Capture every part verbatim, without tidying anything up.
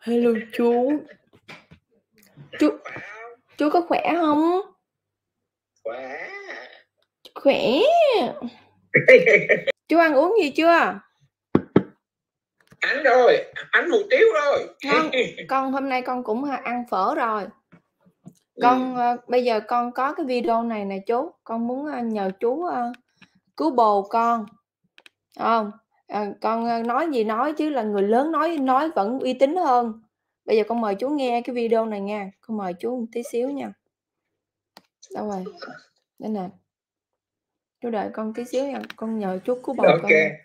Hello chú. Chú chú có khỏe không? Khỏe. Khỏe. Chú ăn uống gì chưa? Ăn rồi, ăn hủ tiếu rồi. Ngon. Con hôm nay con cũng ăn phở rồi. Con ừ. uh, bây giờ con có cái video này nè chú, con muốn uh, nhờ chú uh, cứu bồ con. Không, uh, con uh, nói gì nói chứ là người lớn nói nói vẫn uy tín hơn. Bây giờ con mời chú nghe cái video này nha. Con mời chú một tí xíu nha. Đâu rồi? Đây nè. Chú đợi con tí xíu nha, con nhờ chú cứu bồ okay. con nha.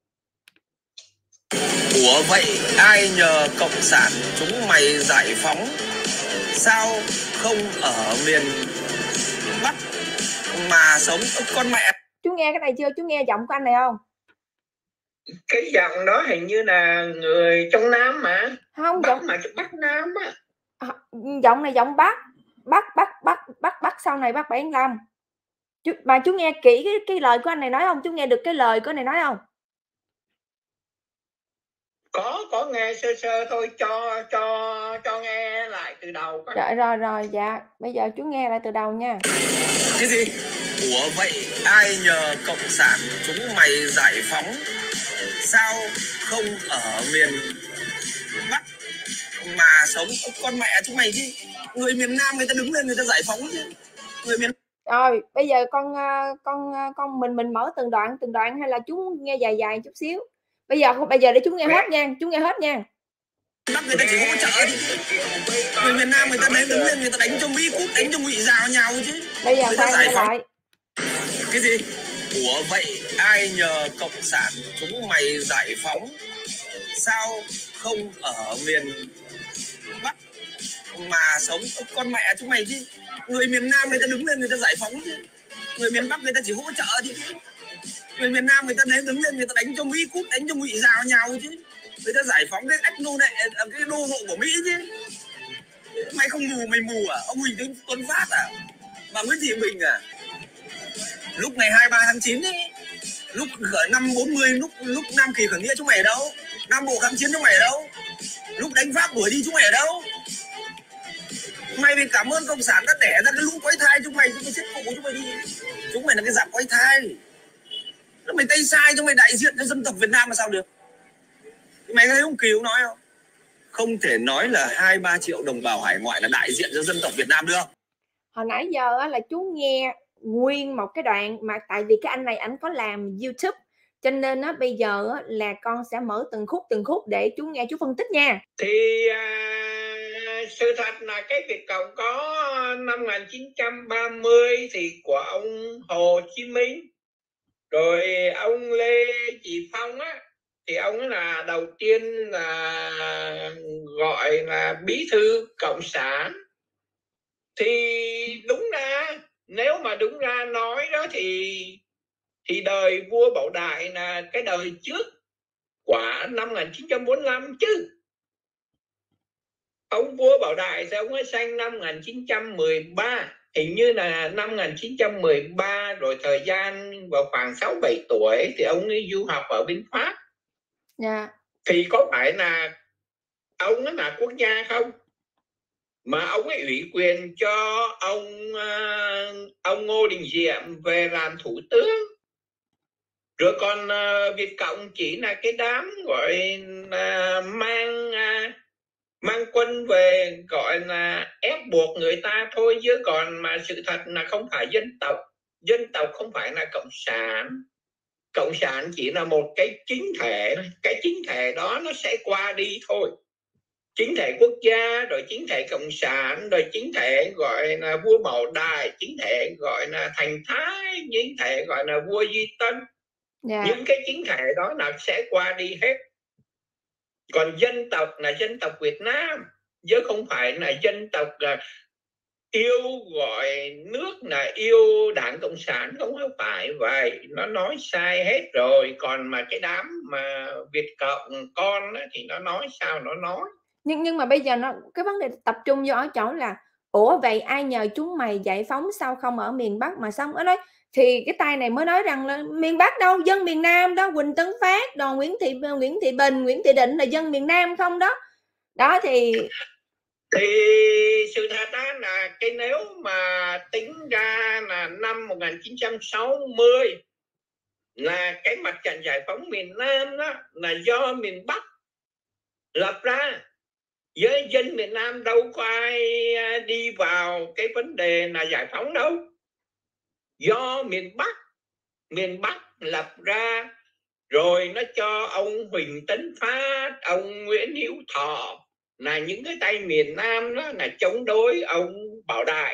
Ủa vậy ai nhờ cộng sản chúng mày giải phóng, sao không ở miền Bắc mà sống con mẹ? Chú nghe cái này chưa? Chú nghe giọng của anh này không? Cái giọng đó hình như là người trong Nam mà. Không, Bắc giọng mà Bắc Nam á. À, giọng này giọng Bắc. Bắc Bắc Bắc Bắc Bắc sau này Bắc bảy lăm. Chú mà chú nghe kỹ cái cái lời của anh này nói không? Chú nghe được cái lời của anh này nói không? Có có nghe sơ sơ thôi, cho cho cho nghe lại từ đầu coi. Rồi rồi rồi dạ, bây giờ chú nghe lại từ đầu nha. Cái gì? Ủa vậy ai nhờ cộng sản chúng mày giải phóng, sao không ở miền Bắc mà sống con mẹ chúng mày chứ? Người miền Nam người ta đứng lên người ta giải phóng chứ. Người miền Rồi bây giờ con con con mình mình mở từng đoạn từng đoạn hay là chú nghe dài dài chút xíu? Bây giờ bây giờ để chú nghe hết nha, chú nghe hết nha. Bắc người ta chỉ hỗ trợ thôi. Người miền Nam người ta đến đứng lên người ta đánh cho Mỹ cút, đánh cho Ngụy Giào nhau chứ. Bây giờ khoan nghe lại. Cái gì? Ủa vậy ai nhờ cộng sản chúng mày giải phóng, sao không ở miền Bắc mà sống con mẹ chúng mày chứ? Người miền Nam người ta đứng lên người ta giải phóng chứ. Người miền Bắc người ta chỉ hỗ trợ chứ. Người miền Nam người ta đến đứng lên người ta đánh cho Mỹ cút, đánh cho Ngụy Giào nhau chứ. Người ta giải phóng cái ách nô này, cái đô hộ của Mỹ chứ. Mày không mù, mày mù à? Ông Huỳnh Tuấn Phát à? Bà Nguyễn Thị Bình à? Lúc ngày hai mươi ba tháng chín ấy, lúc khởi năm bốn mươi, lúc lúc Nam Kỳ khởi nghĩa chúng mày ở đâu? Nam Bộ kháng chiến chúng mày ở đâu? Lúc đánh Pháp đuổi đi chúng mày ở đâu? Mày vì cảm ơn cộng sản đã đẻ ra cái lũ quấy thai chúng mày, chúng mày chết phụ chúng mày đi. Chúng mày là cái dạng quấy thai. Lúc mày tay sai chúng mày đại diện cho dân tộc Việt Nam mà sao được? Mày thấy ông Kiều nói không? Không thể nói là hai ba triệu đồng bào hải ngoại là đại diện cho dân tộc Việt Nam được. Hồi nãy giờ là chú nghe nguyên một cái đoạn mà tại vì cái anh này anh có làm YouTube cho nên á bây giờ á, là con sẽ mở từng khúc từng khúc để chú nghe, chú phân tích nha. Thì à, sự thật là cái Việt Cộng có năm một nghìn chín trăm ba mươi thì của ông Hồ Chí Minh, rồi ông Lê Trị Phong á thì ông là đầu tiên là gọi là bí thư cộng sản. Thì đúng ra nếu mà đúng ra nói đó thì thì đời vua Bảo Đại là cái đời trước của năm một nghìn chín trăm bốn mươi lăm chứ. Ông vua Bảo Đại thì ông ấy sanh năm một nghìn chín trăm mười ba, hình như là năm một nghìn chín trăm mười ba, rồi thời gian vào khoảng sáu bảy tuổi thì ông ấy du học ở bên Pháp. Yeah. Thì có phải là ông ấy là quốc gia không? Mà ông ấy ủy quyền cho ông ông Ngô Đình Diệm về làm thủ tướng. Rồi còn uh, Việt Cộng chỉ là cái đám gọi là mang uh, mang quân về, gọi là ép buộc người ta thôi, chứ còn mà sự thật là không phải dân tộc. Dân tộc không phải là cộng sản. Cộng sản chỉ là một cái chính thể, cái chính thể đó nó sẽ qua đi thôi. Chính thể quốc gia, rồi chính thể cộng sản, rồi chính thể gọi là vua Bảo Đại, chính thể gọi là Thành Thái, chính thể gọi là vua Duy Tân. Yeah. Những cái chính thể đó là sẽ qua đi hết. Còn dân tộc là dân tộc Việt Nam, chứ không phải là dân tộc là yêu gọi nước là yêu Đảng Cộng sản, không phải vậy. Nó nói sai hết rồi. Còn mà cái đám mà Việt Cộng con đó, thì nó nói sao nó nói. Nhưng nhưng mà bây giờ nó cái vấn đề tập trung vô ở chỗ là ủa vậy ai nhờ chúng mày giải phóng sao không ở miền Bắc mà xong ở đó. Thì cái tay này mới nói rằng là miền Bắc đâu, dân miền Nam đó, Huỳnh Tấn Phát, Đoàn Nguyễn Thị Nguyễn Thị Bình, Nguyễn Thị Định là dân miền Nam không đó. Đó thì thì sự thật đó là cái nếu mà tính ra là năm một nghìn chín trăm sáu mươi là cái mặt trận giải phóng miền Nam đó là do miền Bắc lập ra, với dân miền Nam đâu có ai đi vào cái vấn đề là giải phóng đâu, do miền Bắc miền Bắc lập ra, rồi nó cho ông Huỳnh Tấn Phát, ông Nguyễn Hữu Thọ là những cái tay miền Nam đó là chống đối ông Bảo Đại.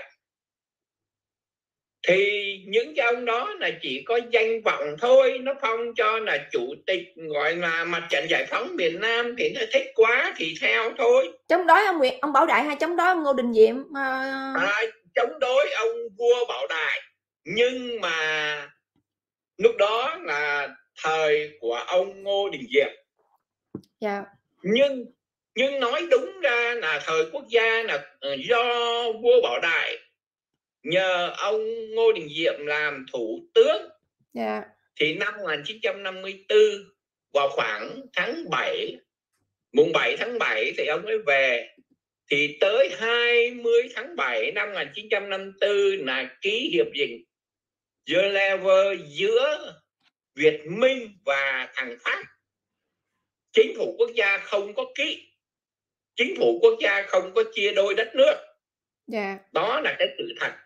Thì những cái ông đó là chỉ có danh vọng thôi, nó phong cho là chủ tịch gọi là mặt trận giải phóng miền Nam thì nó thích quá thì theo thôi. Chống đối ông Nguyễn, ông Bảo Đại hay chống đối ông Ngô Đình Diệm? Uh... À, chống đối ông vua Bảo Đại, nhưng mà lúc đó là thời của ông Ngô Đình Diệm. Yeah. Nhưng nhưng nói đúng ra là thời quốc gia là do vua Bảo Đại nhờ ông Ngô Đình Diệm làm thủ tướng. Yeah. Thì năm một nghìn chín trăm năm mươi tư vào khoảng tháng bảy, mùng bảy tháng bảy thì ông ấy về. Thì tới hai mươi tháng bảy năm một nghìn chín trăm năm mươi tư là ký hiệp định Geneva giữa Việt Minh và thằng Pháp. Chính phủ quốc gia không có ký, chính phủ quốc gia không có chia đôi đất nước. Yeah. Đó là cái sự thật.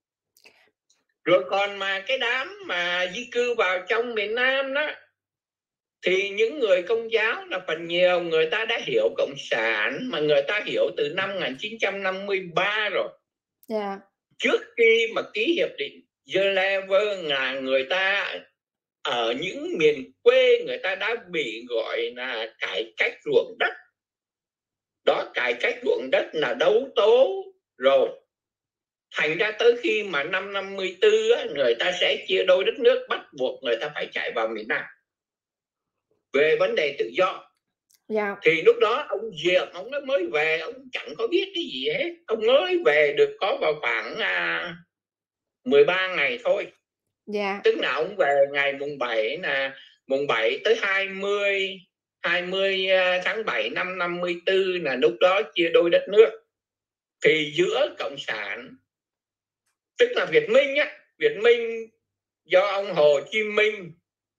Rồi còn mà cái đám mà di cư vào trong miền Nam đó, thì những người Công giáo là phần nhiều người ta đã hiểu Cộng sản, mà người ta hiểu từ năm một nghìn chín trăm năm mươi ba rồi. Yeah. Trước khi mà ký hiệp định Geneva là người ta ở những miền quê người ta đã bị gọi là cải cách ruộng đất. Đó, cải cách ruộng đất là đấu tố rồi. Thành ra tới khi mà năm năm mươi tư á, người ta sẽ chia đôi đất nước, bắt buộc người ta phải chạy vào miền Nam về vấn đề tự do. Yeah. Thì lúc đó ông Diệm ông mới về, ông chẳng có biết cái gì hết. Ông mới về được có vào khoảng à, mười ba ngày thôi. Yeah. Tức là ông về ngày mùng bảy là mùng bảy tới hai mươi hai mươi tháng bảy năm năm mươi tư là lúc đó chia đôi đất nước. Thì giữa Cộng sản, tức là Việt Minh á, Việt Minh do ông Hồ Chí Minh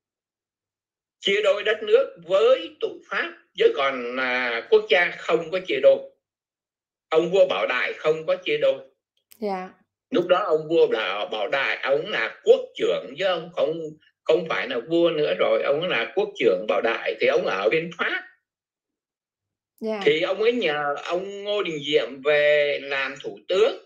chia đôi đất nước với tụi Pháp, chứ còn là quốc gia không có chia đôi. Ông vua Bảo Đại không có chia đôi. Yeah. Lúc đó ông vua là Bảo Đại, ông là quốc trưởng chứ ông không không phải là vua nữa rồi, ông là quốc trưởng Bảo Đại, thì ông ở bên Pháp. Yeah. Thì ông ấy nhờ ông Ngô Đình Diệm về làm thủ tướng.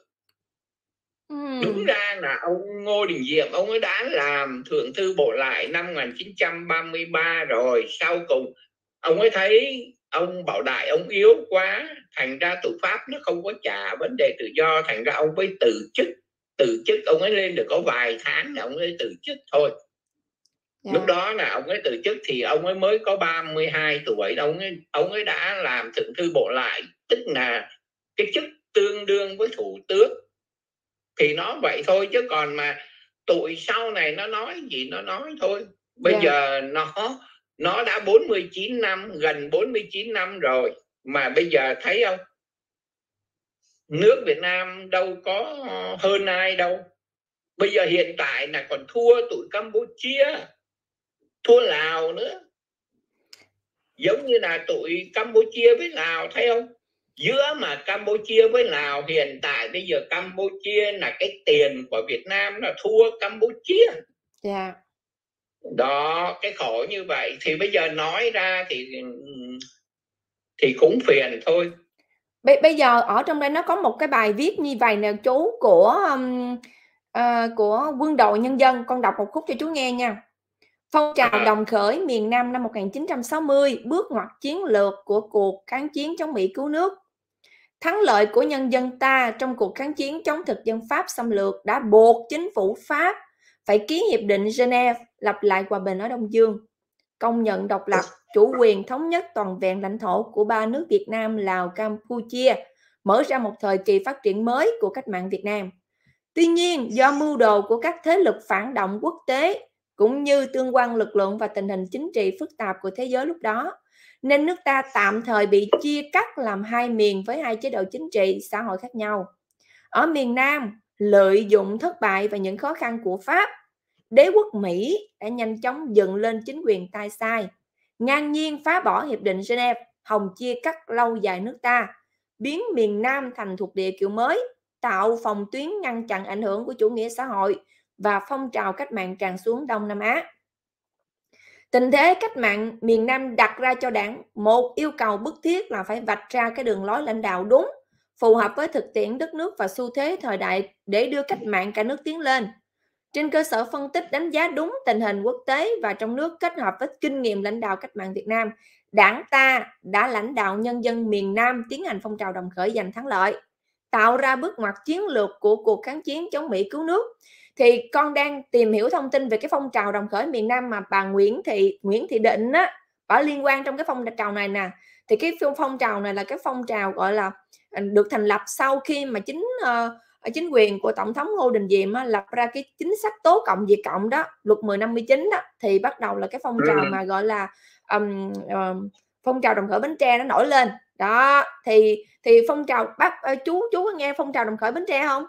Mm. Đúng ra là ông Ngô Đình Diệm ông ấy đã làm thượng thư bộ lại năm một nghìn chín trăm ba mươi ba rồi. Sau cùng ông ấy thấy ông Bảo Đại ông yếu quá, thành ra tụi Pháp nó không có trả vấn đề tự do, thành ra ông mới từ chức. Từ chức ông ấy lên được có vài tháng là ông ấy từ chức thôi. Yeah. Lúc đó là ông ấy từ chức thì ông ấy mới có ba mươi hai tuổi, ông ấy ông ấy đã làm thượng thư bộ lại, tức là cái chức tương đương với thủ tướng. Thì nó vậy thôi, chứ còn mà tụi sau này nó nói gì nó nói thôi. Bây yeah. giờ nó nó đã bốn mươi chín năm, gần bốn mươi chín năm rồi, mà bây giờ thấy không, nước Việt Nam đâu có hơn ai đâu. Bây giờ hiện tại là còn thua tụi Campuchia, thua Lào nữa. Giống như là tụi Campuchia với Lào, thấy không? Giữa mà Campuchia với Lào hiện tại bây giờ Campuchia là cái tiền của Việt Nam là thua Campuchia. Yeah. Đó, cái khổ như vậy thì bây giờ nói ra thì thì cũng phiền thôi. Bây, bây giờ ở trong đây nó có một cái bài viết như vậy nè chú, của um, uh, của Quân đội Nhân dân, con đọc một khúc cho chú nghe nha. Phong trào À. đồng khởi miền Nam năm một nghìn chín trăm sáu mươi, bước ngoặt chiến lược của cuộc kháng chiến chống Mỹ cứu nước. Thắng lợi của nhân dân ta trong cuộc kháng chiến chống thực dân Pháp xâm lược đã buộc chính phủ Pháp phải ký hiệp định Geneva lập lại hòa bình ở Đông Dương, công nhận độc lập, chủ quyền thống nhất toàn vẹn lãnh thổ của ba nước Việt Nam, Lào, Campuchia, mở ra một thời kỳ phát triển mới của cách mạng Việt Nam. Tuy nhiên, do mưu đồ của các thế lực phản động quốc tế cũng như tương quan lực lượng và tình hình chính trị phức tạp của thế giới lúc đó, nên nước ta tạm thời bị chia cắt làm hai miền với hai chế độ chính trị, xã hội khác nhau. Ở miền Nam, lợi dụng thất bại và những khó khăn của Pháp, đế quốc Mỹ đã nhanh chóng dựng lên chính quyền tay sai, ngang nhiên phá bỏ Hiệp định Geneva, hòng chia cắt lâu dài nước ta, biến miền Nam thành thuộc địa kiểu mới, tạo phòng tuyến ngăn chặn ảnh hưởng của chủ nghĩa xã hội và phong trào cách mạng tràn xuống Đông Nam Á. Tình thế cách mạng miền Nam đặt ra cho đảng một yêu cầu bức thiết là phải vạch ra cái đường lối lãnh đạo đúng, phù hợp với thực tiễn đất nước và xu thế thời đại để đưa cách mạng cả nước tiến lên. Trên cơ sở phân tích đánh giá đúng tình hình quốc tế và trong nước kết hợp với kinh nghiệm lãnh đạo cách mạng Việt Nam, đảng ta đã lãnh đạo nhân dân miền Nam tiến hành phong trào đồng khởi giành thắng lợi, tạo ra bước ngoặt chiến lược của cuộc kháng chiến chống Mỹ cứu nước. Thì con đang tìm hiểu thông tin về cái phong trào đồng khởi miền Nam mà bà Nguyễn Thị Nguyễn Thị Định á, bà liên quan trong cái phong trào này nè. Thì cái phong trào này là cái phong trào gọi là được thành lập sau khi mà chính uh, chính quyền của tổng thống Ngô Đình Diệm á, lập ra cái chính sách tố cộng diệt cộng đó, luật mười năm mươi chín đó, thì bắt đầu là cái phong trào mà gọi là um, um, phong trào đồng khởi Bến Tre nó nổi lên đó. Thì thì phong trào bác uh, chú chú có nghe phong trào đồng khởi Bến Tre không?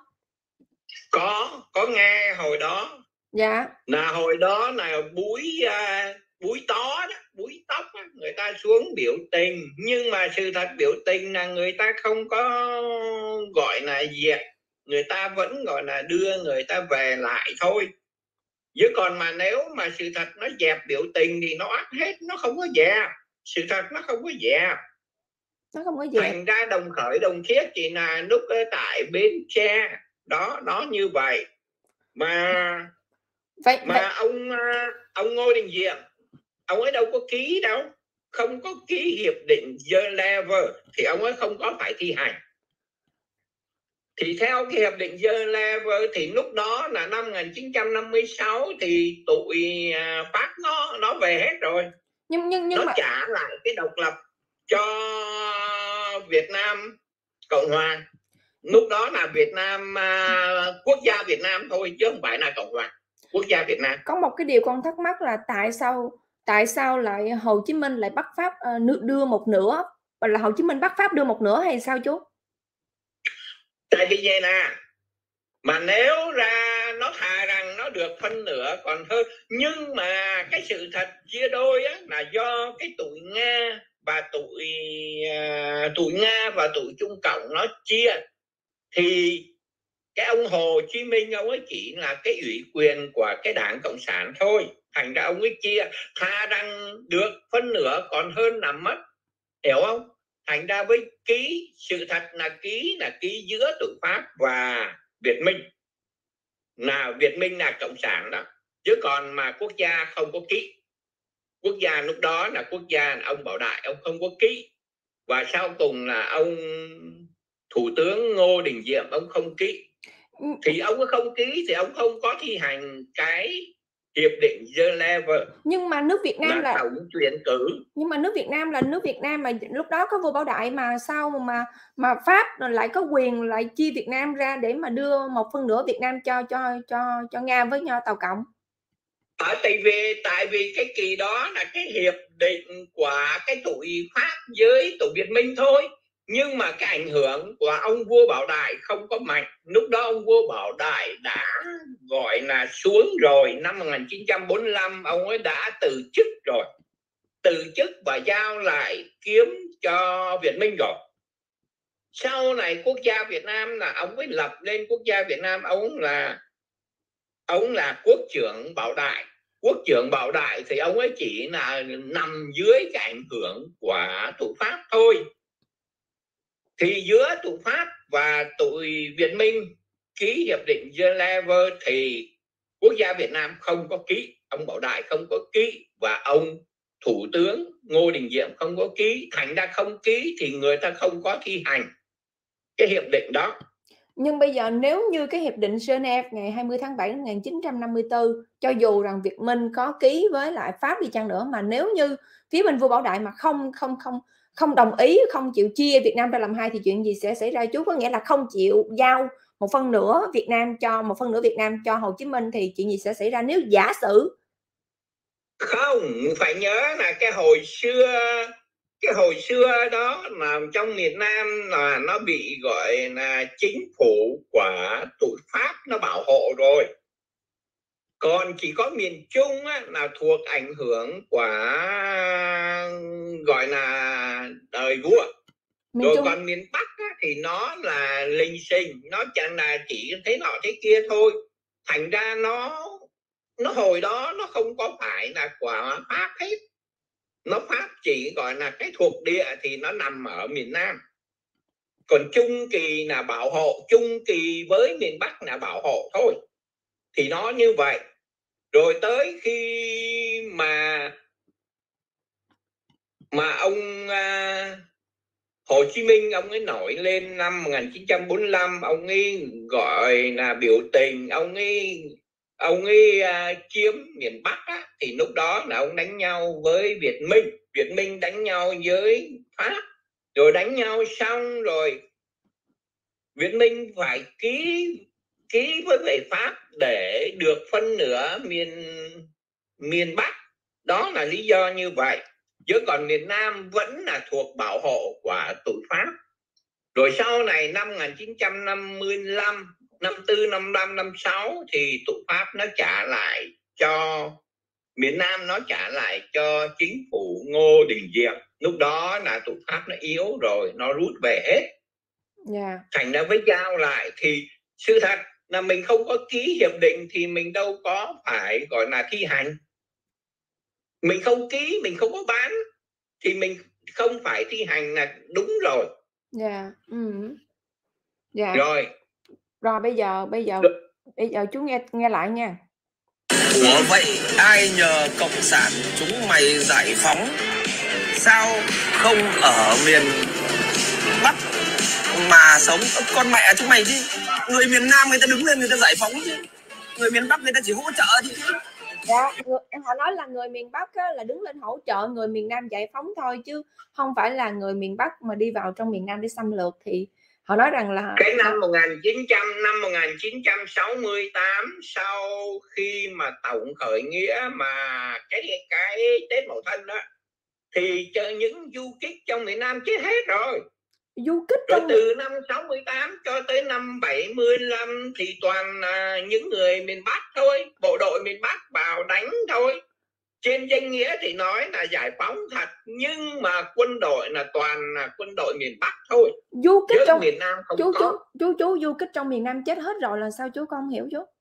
Có, có nghe hồi đó. Dạ. Là hồi đó là búi uh, búi tó đó, búi tóc đó, người ta xuống biểu tình, nhưng mà sự thật biểu tình là người ta không có gọi là diệt, người ta vẫn gọi là đưa người ta về lại thôi. Chứ còn mà nếu mà sự thật nó dẹp biểu tình thì nó ắt hết, nó không có dẹp. Sự thật nó không có dẹp. Nó không có dẹp. Thành ra đồng khởi đồng thiết chỉ là lúc tại Bến Tre đó, đó như vậy. Mà vậy, mà vậy. ông ông Ngô Đình Diệm, ông ấy đâu có ký đâu, không có ký hiệp định Geneva thì ông ấy không có phải thi hành. Thì theo cái hiệp định Geneva thì lúc đó là năm một nghìn chín trăm năm mươi sáu thì tụi Pháp nó nó về hết rồi. Nhưng nhưng nhưng nó mà... trả lại cái độc lập cho Việt Nam Cộng Hòa. Lúc đó là Việt Nam uh, quốc gia Việt Nam thôi chứ không phải là Cộng Hòa, quốc gia Việt Nam. Có một cái điều con thắc mắc là tại sao tại sao lại Hồ Chí Minh lại bắt Pháp uh, đưa một nửa, và là Hồ Chí Minh bắt Pháp đưa một nửa hay sao chú? Tại vì vậy nè, mà nếu ra nó thà rằng nó được phân nửa còn hơn, nhưng mà cái sự thật chia đôi á, là do cái tụi Nga và tụi uh, tụi Nga và tụi Trung Cộng nó chia. Thì cái ông Hồ Chí Minh ông ấy chỉ là cái ủy quyền của cái Đảng Cộng sản thôi, thành ra ông ấy chia, thà rằng được phân nửa còn hơn là mất, hiểu không? Thành ra với ký, sự thật là ký là ký giữa tụi Pháp và Việt Minh, là Việt Minh là Cộng sản đó, chứ còn mà quốc gia không có ký. Quốc gia lúc đó là quốc gia là ông Bảo Đại, ông không có ký, và sau cùng là ông Thủ tướng Ngô Đình Diệm ông không ký. Thì ông không ký thì ông không có thi hành cái hiệp định Geneva. Nhưng mà nước Việt Nam là, là tổng tuyển cử. Nhưng mà nước Việt Nam là nước Việt Nam mà lúc đó có vua Bảo Đại, mà sao mà mà Pháp lại có quyền lại chia Việt Nam ra để mà đưa một phần nửa Việt Nam cho cho cho cho Nga với nhau Tàu Cộng? À, tại vì tại vì cái kỳ đó là cái hiệp định của cái tụi Pháp với tụi Việt Minh thôi. Nhưng mà cái ảnh hưởng của ông vua Bảo Đại không có mạnh. Lúc đó ông vua Bảo Đại đã gọi là xuống rồi. Năm một nghìn chín trăm bốn mươi lăm ông ấy đã từ chức rồi. Từ chức và giao lại kiếm cho Việt Minh rồi. Sau này quốc gia Việt Nam là ông ấy lập lên quốc gia Việt Nam. Ông là Ông là quốc trưởng Bảo Đại. Quốc trưởng Bảo Đại thì ông ấy chỉ là nằm dưới cái ảnh hưởng của tụi Pháp thôi. Thì giữa tụi Pháp và tụi Việt Minh ký hiệp định Geneva thì quốc gia Việt Nam không có ký, ông Bảo Đại không có ký và ông Thủ tướng Ngô Đình Diệm không có ký. Thành ra không ký thì người ta không có thi hành cái hiệp định đó. Nhưng bây giờ nếu như cái hiệp định Geneva ngày hai mươi tháng bảy năm một nghìn chín trăm năm mươi tư, cho dù rằng Việt Minh có ký với lại Pháp đi chăng nữa, mà nếu như phía bên vua Bảo Đại mà không không không không đồng ý, không chịu chia Việt Nam ra làm hai thì chuyện gì sẽ xảy ra chú? Có nghĩa là không chịu giao một phần nửa Việt Nam cho một phần nửa Việt Nam cho Hồ Chí Minh thì chuyện gì sẽ xảy ra nếu giả sử? Không, phải nhớ là cái hồi xưa cái hồi xưa đó là trong miền Nam là nó bị gọi là chính phủ của tụi Pháp nó bảo hộ rồi, còn chỉ có miền Trung á, là thuộc ảnh hưởng của gọi là đời vua. Miền Rồi Trung còn miền Bắc á, thì nó là linh sinh, nó chẳng là chỉ thế nọ thế kia thôi, thành ra nó nó hồi đó nó không có phải là của Pháp hết, nó Pháp chỉ gọi là cái thuộc địa thì nó nằm ở miền Nam, còn Trung Kỳ là bảo hộ, Trung Kỳ với miền Bắc là bảo hộ thôi, thì nó như vậy. Rồi tới khi mà mà ông à, Hồ Chí Minh ông ấy nổi lên năm một nghìn chín trăm bốn mươi lăm, ông ấy gọi là biểu tình, ông ấy ông ấy uh, chiếm miền Bắc á, thì lúc đó là ông đánh nhau với Việt Minh, Việt Minh đánh nhau với Pháp, rồi đánh nhau xong rồi Việt Minh phải ký ký với người Pháp để được phân nửa miền miền Bắc, đó là lý do như vậy, chứ còn miền Nam vẫn là thuộc bảo hộ của tụi Pháp. Rồi sau này năm một nghìn chín trăm năm mươi lăm, năm tư, năm năm, năm sáu thì tụi Pháp nó trả lại cho miền Nam, nó trả lại cho chính phủ Ngô Đình Diệm. Lúc đó là tụi Pháp nó yếu rồi, nó rút về hết. yeah. Thành ra với giao lại thì sự thật là mình không có ký hiệp định thì mình đâu có phải gọi là thi hành. Mình không ký, mình không có bán thì mình không phải thi hành là đúng rồi. Dạ. Ừ. Dạ. Rồi. Rồi bây giờ bây giờ Được. bây giờ chú nghe nghe lại nha. Ủa vậy ai nhờ cộng sản chúng mày giải phóng, sao không ở miền Bắc mà sống? Con mẹ chúng mày chứ, người miền Nam người ta đứng lên người ta giải phóng chứ, người miền Bắc người ta chỉ hỗ trợ chứ. Dạ, người, em họ nói là người miền Bắc á, là đứng lên hỗ trợ người miền Nam giải phóng thôi, chứ không phải là người miền Bắc mà đi vào trong miền Nam để xâm lược. Thì họ nói rằng là cái năm một nghìn chín trăm năm một nghìn chín trăm sáu mươi tám, sau khi mà tổng khởi nghĩa mà cái cái Tết Mậu Thân đó, thì chờ những du kích trong miền Nam chết hết rồi. Du kích rồi trong... từ năm sáu mươi tám cho tới năm bảy mươi lăm thì toàn là những người miền Bắc thôi, bộ đội miền Bắc vào đánh thôi. Trên danh nghĩa thì nói là giải phóng thật, nhưng mà quân đội là toàn là quân đội miền Bắc thôi. Du kích trong miền Nam không chú, có. Chú, chú, chú, du kích trong miền Nam chết hết rồi là sao chú? Con hiểu chú?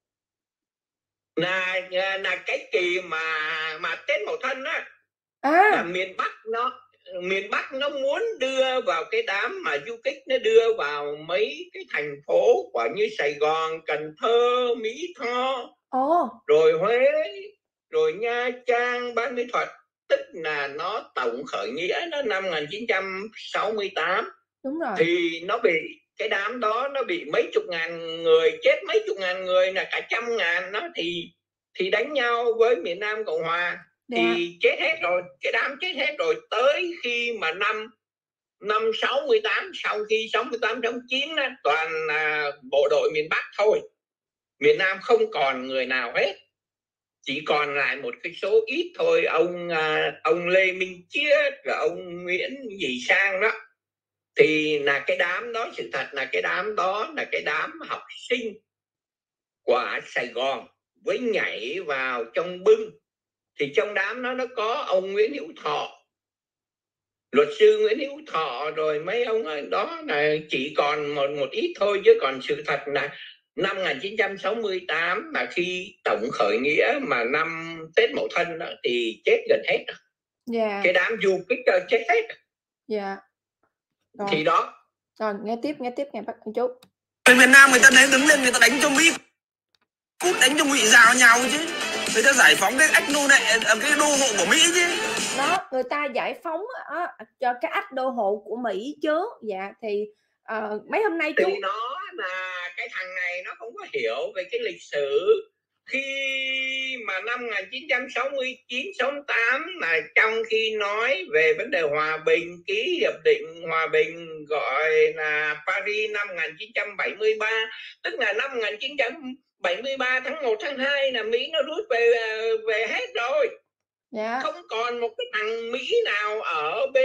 Là, là cái kỳ mà mà Tết Mậu Thân á, à. là miền Bắc nó miền Bắc nó muốn đưa vào cái đám mà du kích, nó đưa vào mấy cái thành phố quả như Sài Gòn, Cần Thơ, Mỹ Tho, oh. rồi Huế, rồi Nha Trang, Ban Mỹ Thuận, tức là nó tổng khởi nghĩa nó năm một nghìn chín trăm sáu mươi tám. Đúng rồi. Thì nó bị cái đám đó nó bị mấy chục ngàn người, chết mấy chục ngàn người, là cả trăm ngàn đó, thì thì đánh nhau với miền Nam Cộng Hòa. Thì yeah. chết hết rồi, cái đám chết hết rồi. Tới khi mà năm năm sáu mươi tám, sau khi sáu mươi tám, sáu mươi chín đó, toàn là bộ đội miền Bắc thôi, miền Nam không còn người nào hết, chỉ còn lại một cái số ít thôi. Ông ông Lê Minh Chiết và ông Nguyễn Nhì Sang đó, thì là cái đám đó, sự thật là cái đám đó là cái đám học sinh của Sài Gòn với nhảy vào trong bưng. Thì trong đám đó nó có ông Nguyễn Hữu Thọ, luật sư Nguyễn Hữu Thọ, rồi mấy ông đó là chỉ còn một một ít thôi, chứ còn sự thật là năm một nghìn chín trăm sáu mươi tám là khi tổng khởi nghĩa mà năm Tết Mậu Thân đó, thì chết gần hết. Yeah. Cái đám du kích chết hết. Dạ. Rồi. Thì đó. Rồi nghe tiếp, nghe tiếp nghe bác chú. Người miền Nam người ta đến đứng lên người ta đánh cho Mỹ cút, đánh cho Ngụy rào nhau chứ. Người ta giải phóng cái ách đô này, cái đô hộ của Mỹ chứ. Đó, người ta giải phóng á, cho cái ách đô hộ của Mỹ chứ. Dạ thì uh, mấy hôm nay chú... Thì nó là cái thằng này nó không có hiểu về cái lịch sử. Khi mà năm một nghìn chín trăm sáu mươi chín, sáu mươi tám là trong khi nói về vấn đề hòa bình, ký hiệp định hòa bình gọi là Paris năm một nghìn chín trăm bảy mươi ba, tức là năm một nghìn chín trăm bảy mươi ba tháng một, tháng hai là Mỹ nó rút về về hết rồi. Yeah. Không còn một cái thằng Mỹ nào ở bên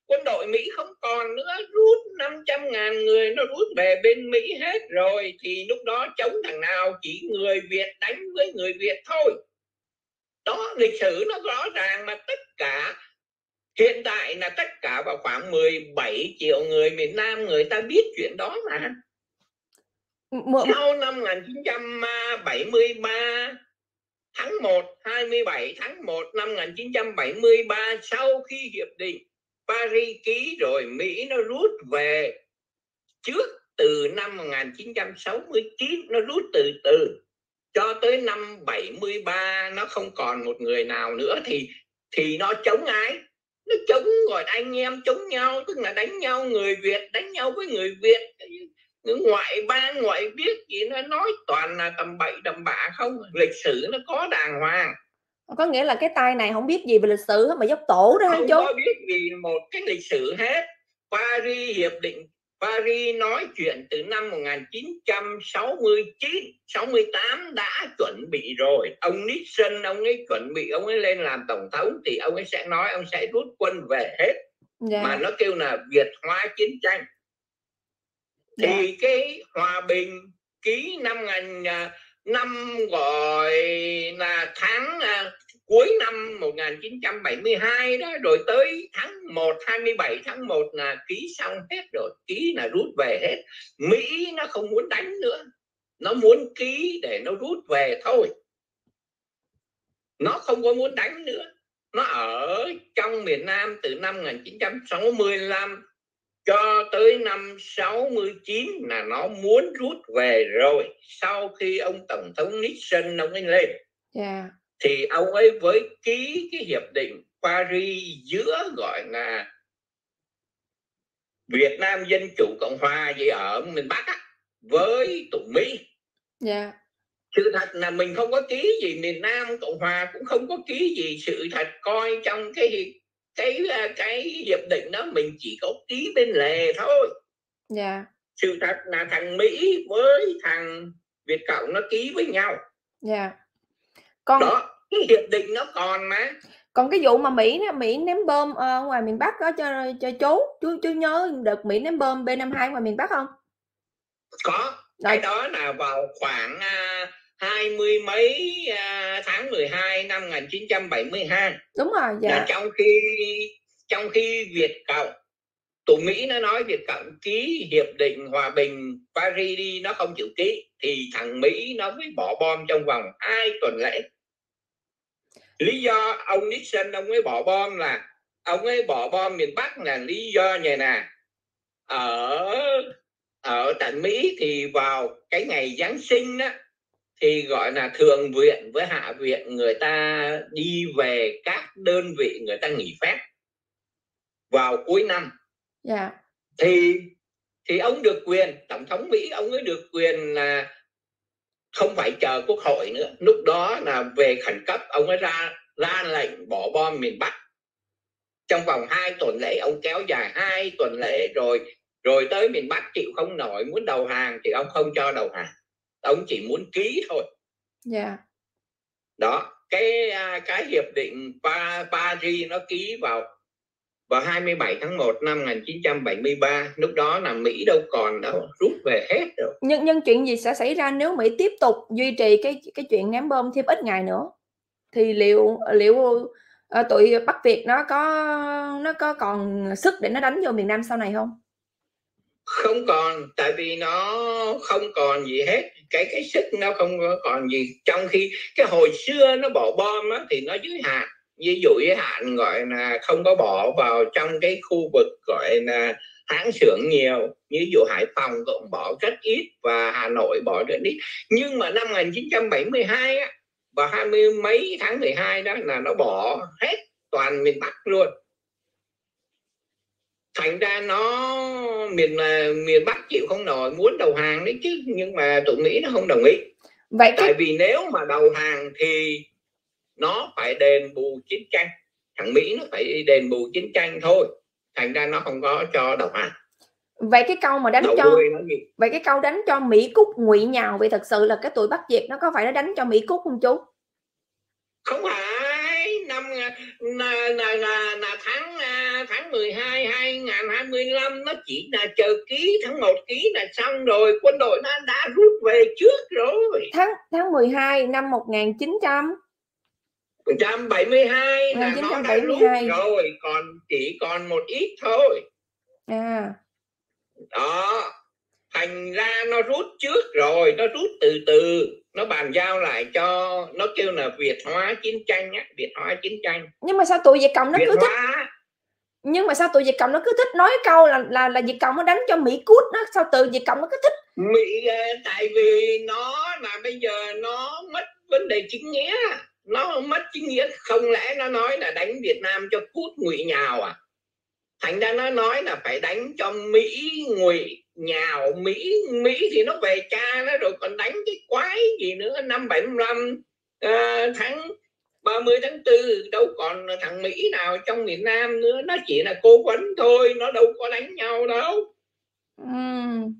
quân đội Mỹ không còn nữa, rút năm trăm ngàn người nó rút về bên Mỹ hết rồi, thì lúc đó chống thằng nào? Chỉ người Việt đánh với người Việt thôi. Đó, lịch sử nó rõ ràng mà. Tất cả hiện tại là tất cả vào khoảng mười bảy triệu người miền Nam, người ta biết chuyện đó mà. Sau năm một nghìn chín trăm bảy mươi ba, tháng một, hai mươi bảy tháng một năm một nghìn chín trăm bảy mươi ba, sau khi hiệp định Paris ký rồi, Mỹ nó rút về trước từ năm một nghìn chín trăm sáu mươi chín, nó rút từ từ cho tới năm bảy mươi ba nó không còn một người nào nữa. Thì thì nó chống ai? Nó chống gọi anh em chống nhau, tức là đánh nhau, người Việt đánh nhau với người Việt. Ngoại bang ngoại biết gì nó nói toàn là tầm bậy tầm bạ không. Lịch sử nó có đàng hoàng. Có nghĩa là cái tay này không biết gì về lịch sử mà dốc tổ đó hả chú? Không có biết gì một cái lịch sử hết. Paris, hiệp định Paris nói chuyện từ năm một nghìn chín trăm sáu mươi chín, sáu mươi tám đã chuẩn bị rồi. Ông Nixon ông ấy chuẩn bị, ông ấy lên làm tổng thống thì ông ấy sẽ nói ông sẽ rút quân về hết. Yeah. Mà nó kêu là Việt hóa chiến tranh. Thì yeah. cái hòa bình ký năm ngàn năm gọi là tháng à, cuối năm một nghìn chín trăm bảy mươi hai đó, rồi tới tháng một, hai mươi bảy tháng một là ký xong hết rồi, ký là rút về hết. Mỹ nó không muốn đánh nữa, nó muốn ký để nó rút về thôi, nó không có muốn đánh nữa. Nó ở trong miền Nam từ năm một nghìn chín trăm sáu mươi lăm cho tới năm sáu mươi chín là nó muốn rút về rồi. Sau khi ông tổng thống Nixon ông ấy lên, yeah. thì ông ấy với ký cái hiệp định Paris giữa gọi là Việt Nam Dân Chủ Cộng Hòa gì ở miền Bắc á, với tụi Mỹ. Yeah. Sự thật là mình không có ký gì, miền Nam Cộng Hòa cũng không có ký gì. Sự thật coi trong cái cái cái hiệp định đó mình chỉ có ký bên lề thôi. Yeah. Sự thật là thằng Mỹ với thằng Việt Cộng nó ký với nhau. Yeah. Con... Đó, cái hiệp định nó còn mà. Còn cái vụ mà Mỹ Mỹ ném bom ở ngoài miền Bắc đó cho cho chú, chú chú nhớ đợt Mỹ ném bom B năm mươi hai ngoài miền Bắc không? Có. Rồi. Cái đó là vào khoảng uh, hai mươi mấy uh, tháng mười hai năm một nghìn chín trăm bảy mươi hai. Đúng rồi. Dạ. Là trong khi trong khi Việt Cộng, tụi Mỹ nó nói Việt Cộng ký hiệp định hòa bình Paris đi, nó không chịu ký, thì thằng Mỹ nó mới bỏ bom trong vòng hai tuần lễ. Lý do ông Nixon ông ấy bỏ bom là ông ấy bỏ bom miền Bắc là lý do như nè. Ở ở tại Mỹ thì vào cái ngày Giáng sinh đó, thì gọi là thượng viện với hạ viện người ta đi về các đơn vị, người ta nghỉ phép vào cuối năm. Yeah. Thì thì ông được quyền, tổng thống Mỹ ông ấy được quyền là không phải chờ quốc hội nữa. Lúc đó là về khẩn cấp, ông ấy ra ra lệnh bỏ bom miền Bắc. Trong vòng hai tuần lễ, ông kéo dài hai tuần lễ rồi rồi tới miền Bắc chịu không nổi, muốn đầu hàng thì ông không cho đầu hàng. Ông chỉ muốn ký thôi. Yeah. Đó, cái cái hiệp định pa, Paris nó ký vào vào hai mươi bảy tháng một năm một nghìn chín trăm bảy mươi ba. Lúc đó là Mỹ đâu còn đâu, rút về hết rồi. Nhưng nhưng chuyện gì sẽ xảy ra nếu Mỹ tiếp tục duy trì cái cái chuyện ném bom thêm ít ngày nữa? Thì liệu liệu uh, tụi Bắc Việt nó có nó có còn sức để nó đánh vô miền Nam sau này không? Không còn, tại vì nó không còn gì hết, cái cái sức nó không còn gì. Trong khi cái hồi xưa nó bỏ bom á, thì nó giới hạn, ví dụ giới hạn gọi là không có bỏ vào trong cái khu vực gọi là hãng xưởng nhiều, ví dụ Hải Phòng cũng bỏ rất ít và Hà Nội bỏ rất ít. Nhưng mà năm một nghìn chín trăm bảy mươi hai á, vào hai mươi mấy tháng mười hai đó là nó bỏ hết toàn miền Bắc luôn. Thành ra nó miền miền Bắc chịu không nổi, muốn đầu hàng đấy chứ, nhưng mà tụi Mỹ nó không đồng ý. Vậy tại vì nếu mà đầu hàng thì nó phải đền bù chiến tranh, thằng Mỹ nó phải đền bù chiến tranh thôi, thành ra nó không có cho đầu hàng. Vậy cái câu mà đánh đầu cho vậy cái câu đánh cho Mỹ Cúc ngụy nhào, vậy thật sự là cái tụi Bắc Việt nó có phải nó đánh cho Mỹ Cúc không chú? Không phải, năm là, là, là, là tháng tháng mười hai hai mươi lăm nó chỉ là chờ ký, tháng một ký là xong rồi, quân đội nó đã rút về trước rồi. Tháng tháng mười hai năm một nghìn chín trăm bảy mươi hai là nó đã rút rồi, còn chỉ còn một ít thôi. À. Đó, thành ra nó rút trước rồi, nó rút từ từ, nó bàn giao lại cho, nó kêu là Việt hóa chiến tranh á, Việt hóa chiến tranh. Nhưng mà sao tụi Việt Cộng nó Việt cứ thích hóa... nhưng mà sao tụi Việt Cộng nó cứ thích nói câu là là là Việt Cộng nó đánh cho Mỹ cút nó, sao tụi Việt Cộng nó cứ thích? Mỹ, tại vì nó là bây giờ nó mất vấn đề chính nghĩa, nó mất chính nghĩa, không lẽ nó nói là đánh Việt Nam cho cút ngụy nhào à? Thành ra nó nói là phải đánh cho Mỹ ngụy nhào. Mỹ Mỹ thì nó về cha nó rồi, còn đánh cái quái gì nữa. Năm bảy mươi lăm à, tháng ba mươi tháng tư đâu còn thằng Mỹ nào trong miền Nam nữa, nó chỉ là cố vấn thôi, nó đâu có đánh nhau đâu. uhm.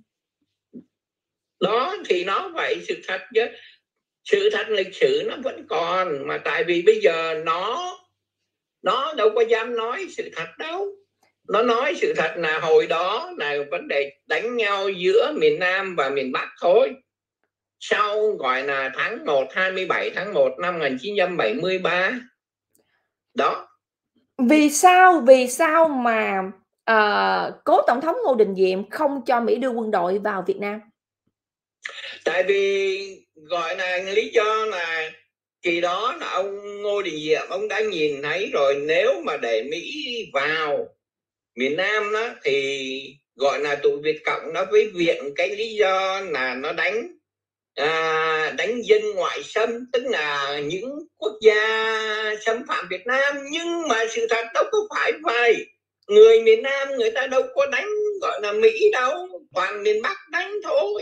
Đó thì nó vậy, sự thật chứ, sự thật lịch sử nó vẫn còn, mà tại vì bây giờ nó nó đâu có dám nói sự thật đâu. Nó nói sự thật là hồi đó là vấn đề đánh nhau giữa miền Nam và miền Bắc thôi. Sau gọi là tháng một, hai mươi bảy tháng một năm một nghìn chín trăm bảy mươi ba. Đó. Vì sao, vì sao mà uh, cố Tổng thống Ngô Đình Diệm không cho Mỹ đưa quân đội vào Việt Nam? Tại vì gọi là lý do là kỳ đó là ông Ngô Đình Diệm, ông đã nhìn thấy rồi, nếu mà để Mỹ vào miền Nam đó thì gọi là tụi Việt Cộng nó với viện cái lý do là nó đánh à, đánh dân ngoại xâm, tức là những quốc gia xâm phạm Việt Nam. Nhưng mà sự thật đâu có phải vậy. Người miền Nam người ta đâu có đánh gọi là Mỹ đâu, toàn miền Bắc đánh thôi.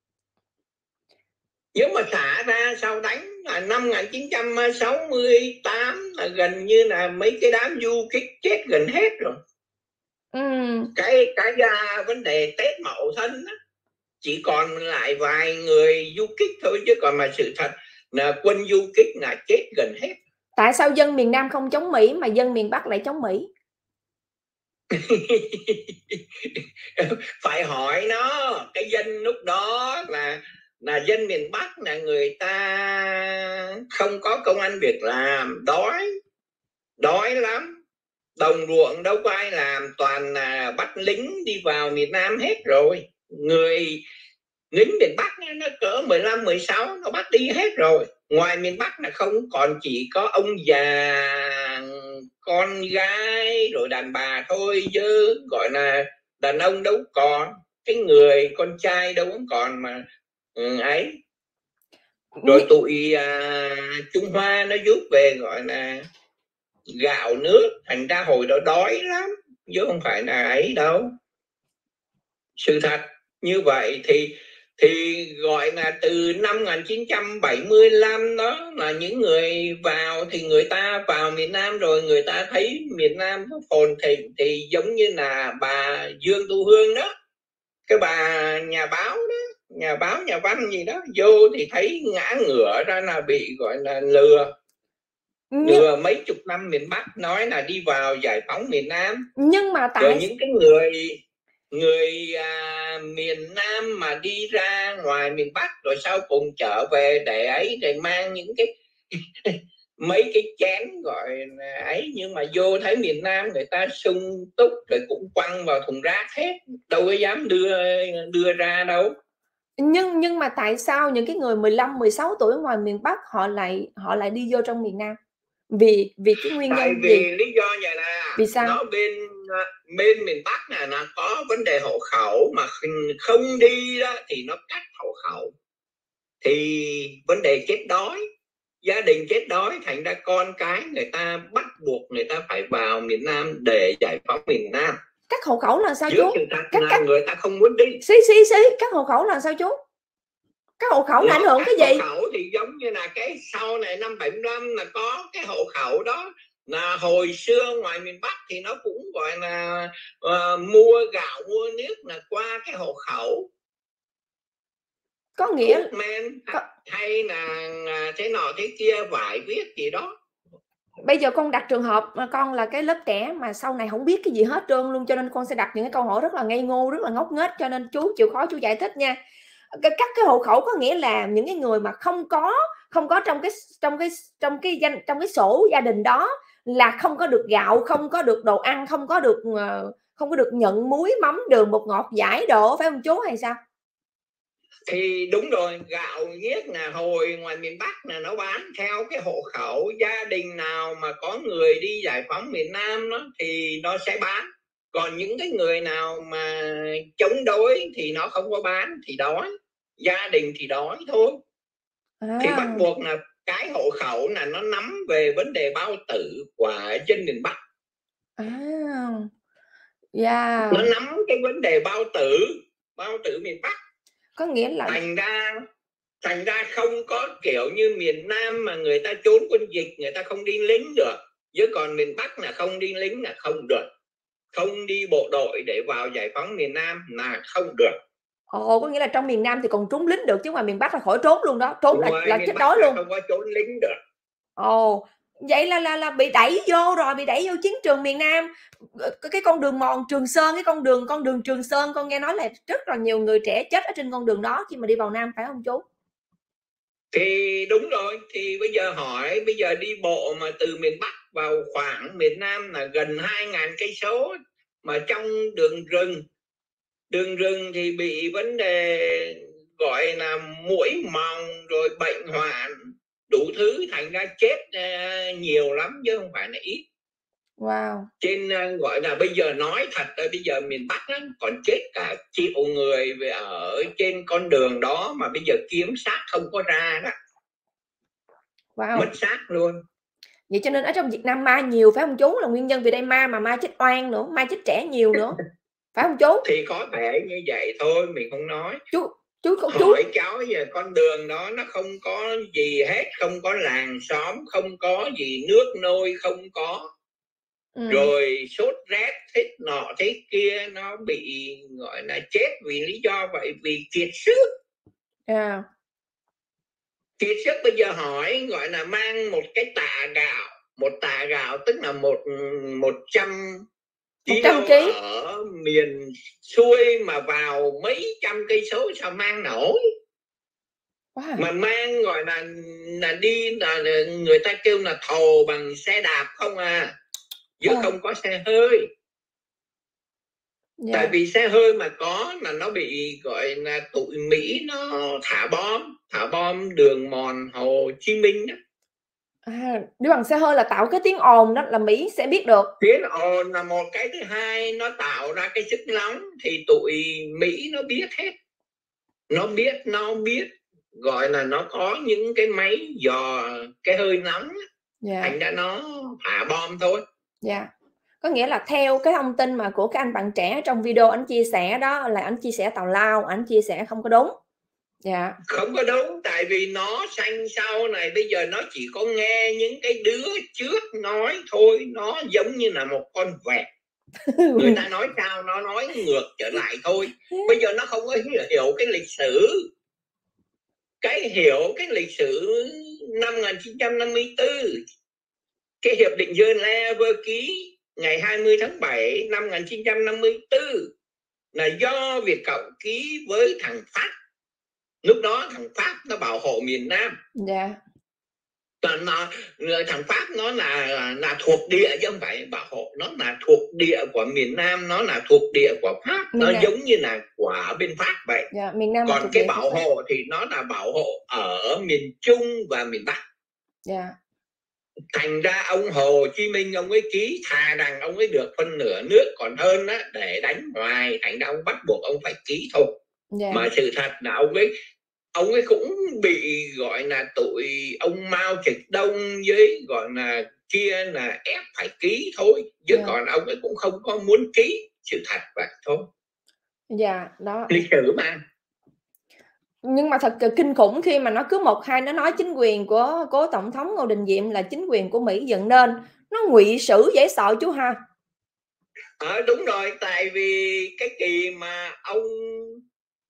Nhưng mà xả ra sau đánh là năm một nghìn chín trăm sáu mươi tám là gần như là mấy cái đám du kích chết gần hết rồi. Ừ. cái cái uh, vấn đề Tết Mậu Thân đó, chỉ còn lại vài người du kích thôi, chứ còn mà sự thật là quân du kích là chết gần hết. Tại sao dân miền Nam không chống Mỹ mà dân miền Bắc lại chống Mỹ? Phải hỏi nó. Cái dân lúc đó là là dân miền Bắc là người ta không có công ăn việc làm, đói đói lắm, đồng ruộng đâu có ai làm, toàn là bắt lính đi vào miền Nam hết rồi. Người lính miền Bắc nó cỡ mười lăm mười sáu nó bắt đi hết rồi. Ngoài miền Bắc là không, còn chỉ có ông già, con gái rồi đàn bà thôi, chứ gọi là đàn ông đâu còn, cái người con trai đâu còn mà ừ, ấy. Rồi tụi à, Trung Hoa nó giúp về gọi là gạo nước, thành ra hồi đó đói lắm chứ không phải là ấy đâu. Sự thật như vậy thì thì gọi là từ năm một nghìn chín trăm bảy mươi lăm đó là những người vào, thì người ta vào miền Nam rồi người ta thấy miền Nam nó phồn thịnh, thì giống như là bà Dương Tu Hương đó, cái bà nhà báo đó, nhà báo nhà văn gì đó, vô thì thấy ngã ngửa ra là bị gọi là lừa. Lừa mấy chục năm miền Bắc, nói là đi vào giải phóng miền Nam. Nhưng mà tại rồi những cái người người à, miền Nam mà đi ra ngoài miền Bắc rồi sau cùng trở về để ấy, để mang những cái mấy cái chén gọi là ấy, nhưng mà vô thấy miền Nam người ta sung túc rồi cũng quăng vào thùng rác hết, đâu có dám đưa đưa ra đâu. Nhưng nhưng mà tại sao những cái người mười lăm mười sáu tuổi ngoài miền Bắc họ lại họ lại đi vô trong miền Nam? Vì vì cái nguyên Tại nhân vì gì? lý do vậy là vì sao? nó bên bên miền Bắc này là có vấn đề hộ khẩu, mà không đi đó thì nó cắt hộ khẩu, thì vấn đề chết đói, gia đình chết đói, thành ra con cái người ta bắt buộc người ta phải vào miền Nam để giải phóng miền Nam. Các hộ khẩu là sao Chứ chú? Các, các người ta không muốn đi. Xí xí xí, các hộ khẩu là sao chú? Các hộ khẩu nó ảnh hưởng cái gì? Hộ khẩu thì giống như là cái sau này năm bảy mươi lăm là có cái hộ khẩu đó, là hồi xưa ngoài miền Bắc thì nó cũng gọi là uh, mua gạo mua nước là qua cái hộ khẩu. Có nghĩa men có... hay là thế nọ thế kia, vải viết gì đó. Bây giờ con đặt trường hợp mà con là cái lớp trẻ mà sau này không biết cái gì hết trơn luôn, cho nên con sẽ đặt những cái câu hỏi rất là ngây ngô, rất là ngốc nghếch, cho nên chú chịu khó chú giải thích nha. Cái cắt cái hộ khẩu có nghĩa là những cái người mà không có không có trong cái trong cái trong cái danh trong cái sổ gia đình đó là không có được gạo, không có được đồ ăn, không có được không có được nhận muối, mắm, đường, bột ngọt, giải đồ, phải không chú hay sao? Thì đúng rồi, gạo nhiếc là hồi ngoài miền Bắc là nó bán theo cái hộ khẩu, gia đình nào mà có người đi giải phóng miền Nam đó thì nó sẽ bán, còn những cái người nào mà chống đối thì nó không có bán, thì đói, gia đình thì đói thôi. À. Thì bắt buộc là cái hộ khẩu là nó nắm về vấn đề bao tử của dân miền Bắc. À, yeah. Nó nắm cái vấn đề bao tử, bao tử miền Bắc. Có nghĩa là thành ra thành ra không có kiểu như miền Nam mà người ta trốn quân dịch, người ta không đi lính được, chứ còn miền Bắc là không đi lính là không được, không đi bộ đội để vào giải phóng miền Nam là không được. Ồ, có nghĩa là trong miền Nam thì còn trốn lính được, chứ ngoài miền Bắc là khỏi trốn luôn đó, trốn là, là chết đói luôn, không có trốn lính được. Ồ, vậy là là là bị đẩy vô rồi, bị đẩy vô chiến trường miền Nam. Cái con đường mòn Trường Sơn, cái con đường con đường Trường Sơn, con nghe nói là rất là nhiều người trẻ chết ở trên con đường đó khi mà đi vào Nam, phải không chú? Thì đúng rồi, thì bây giờ hỏi, bây giờ đi bộ mà từ miền Bắc vào khoảng miền Nam là gần hai ngàn cây số, mà trong đường rừng, đường rừng thì bị vấn đề gọi là muỗi mòng rồi bệnh hoạn đủ thứ, thành ra chết uh, nhiều lắm chứ không phải là ít. Wow. Trên uh, gọi là bây giờ nói thật là bây giờ miền Bắc á, còn chết cả triệu người về ở trên con đường đó mà bây giờ kiếm xác không có ra đó. Wow. Mất xác luôn. Vậy cho nên ở trong Việt Nam ma nhiều, phải không chú? Là nguyên nhân vì đây ma mà ma chết oan nữa, ma chết trẻ nhiều nữa, phải không chú? Thì có thể như vậy thôi, mình không nói. Chú chú có hỏi chú cháu giờ con đường đó nó không có gì hết, không có làng xóm, không có gì nước nôi, không có. Ừ. Rồi sốt rét thế nọ thế kia, nó bị gọi là chết vì lý do vậy, vì kiệt sức. Yeah. Kiệt sức bây giờ hỏi gọi là mang một cái tạ gạo, một tạ gạo tức là một một trăm ký ở miền xuôi mà vào mấy trăm cây số sao mang nổi. Wow. Mà mang gọi là là đi là người ta kêu là thồ bằng xe đạp không à, chứ wow. không có xe hơi. Yeah. Tại vì xe hơi mà có là nó bị gọi là tụi Mỹ nó thả bom, thả bom đường mòn Hồ Chí Minh đó. À, đi bằng xe hơi là tạo cái tiếng ồn đó, là Mỹ sẽ biết được. Tiếng ồn là một cái, thứ hai nó tạo ra cái sức nóng thì tụi Mỹ nó biết hết. Nó biết, nó biết gọi là nó có những cái máy dò cái hơi nóng. Yeah. Thành ra nó thả bom thôi. Dạ. Yeah. Có nghĩa là theo cái thông tin mà của cái anh bạn trẻ trong video anh chia sẻ đó, là anh chia sẻ tào lao, anh chia sẻ không có đúng. Dạ. Không có đúng, tại vì nó sanh sau này bây giờ nó chỉ có nghe những cái đứa trước nói thôi, nó giống như là một con vẹt. Người ta nói sao nó nói ngược trở lại thôi. Bây giờ nó không có hiểu cái lịch sử. Cái hiểu cái lịch sử năm một nghìn chín trăm năm mươi tư, cái hiệp định Geneva ký ngày hai mươi tháng bảy năm một nghìn chín trăm năm mươi tư là do Việt Cộng ký với thằng Pháp. Lúc đó thằng Pháp nó bảo hộ miền Nam. Dạ. Yeah. Nó, thằng Pháp nó là là thuộc địa chứ không phải bảo hộ, nó là thuộc địa của miền Nam, nó là thuộc địa của Pháp, miền nó Nam. Giống như là của bên Pháp vậy. Yeah, miền Nam. Còn cái bảo hộ thì nó là bảo hộ ở miền Trung và miền Bắc. Dạ. Yeah. Thành ra ông Hồ Chí Minh ông ấy ký thà rằng ông ấy được phân nửa nước còn hơn á, để đánh hoài, thành ra ông bắt buộc ông phải ký thôi. Yeah. Mà sự thật là ông ấy ông ấy cũng bị gọi là tụi ông Mao Trạch Đông với gọi là kia là ép phải ký thôi, chứ yeah. còn ông ấy cũng không có muốn ký, sự thật vậy thôi. Dạ, yeah, đó lịch sử mà. Nhưng mà thật kinh khủng khi mà nó cứ một hai nó nói chính quyền của cố tổng thống Ngô Đình Diệm là chính quyền của Mỹ dựng nên, nó ngụy sử dễ sợ chú ha. Ờ, đúng rồi, tại vì cái kỳ mà ông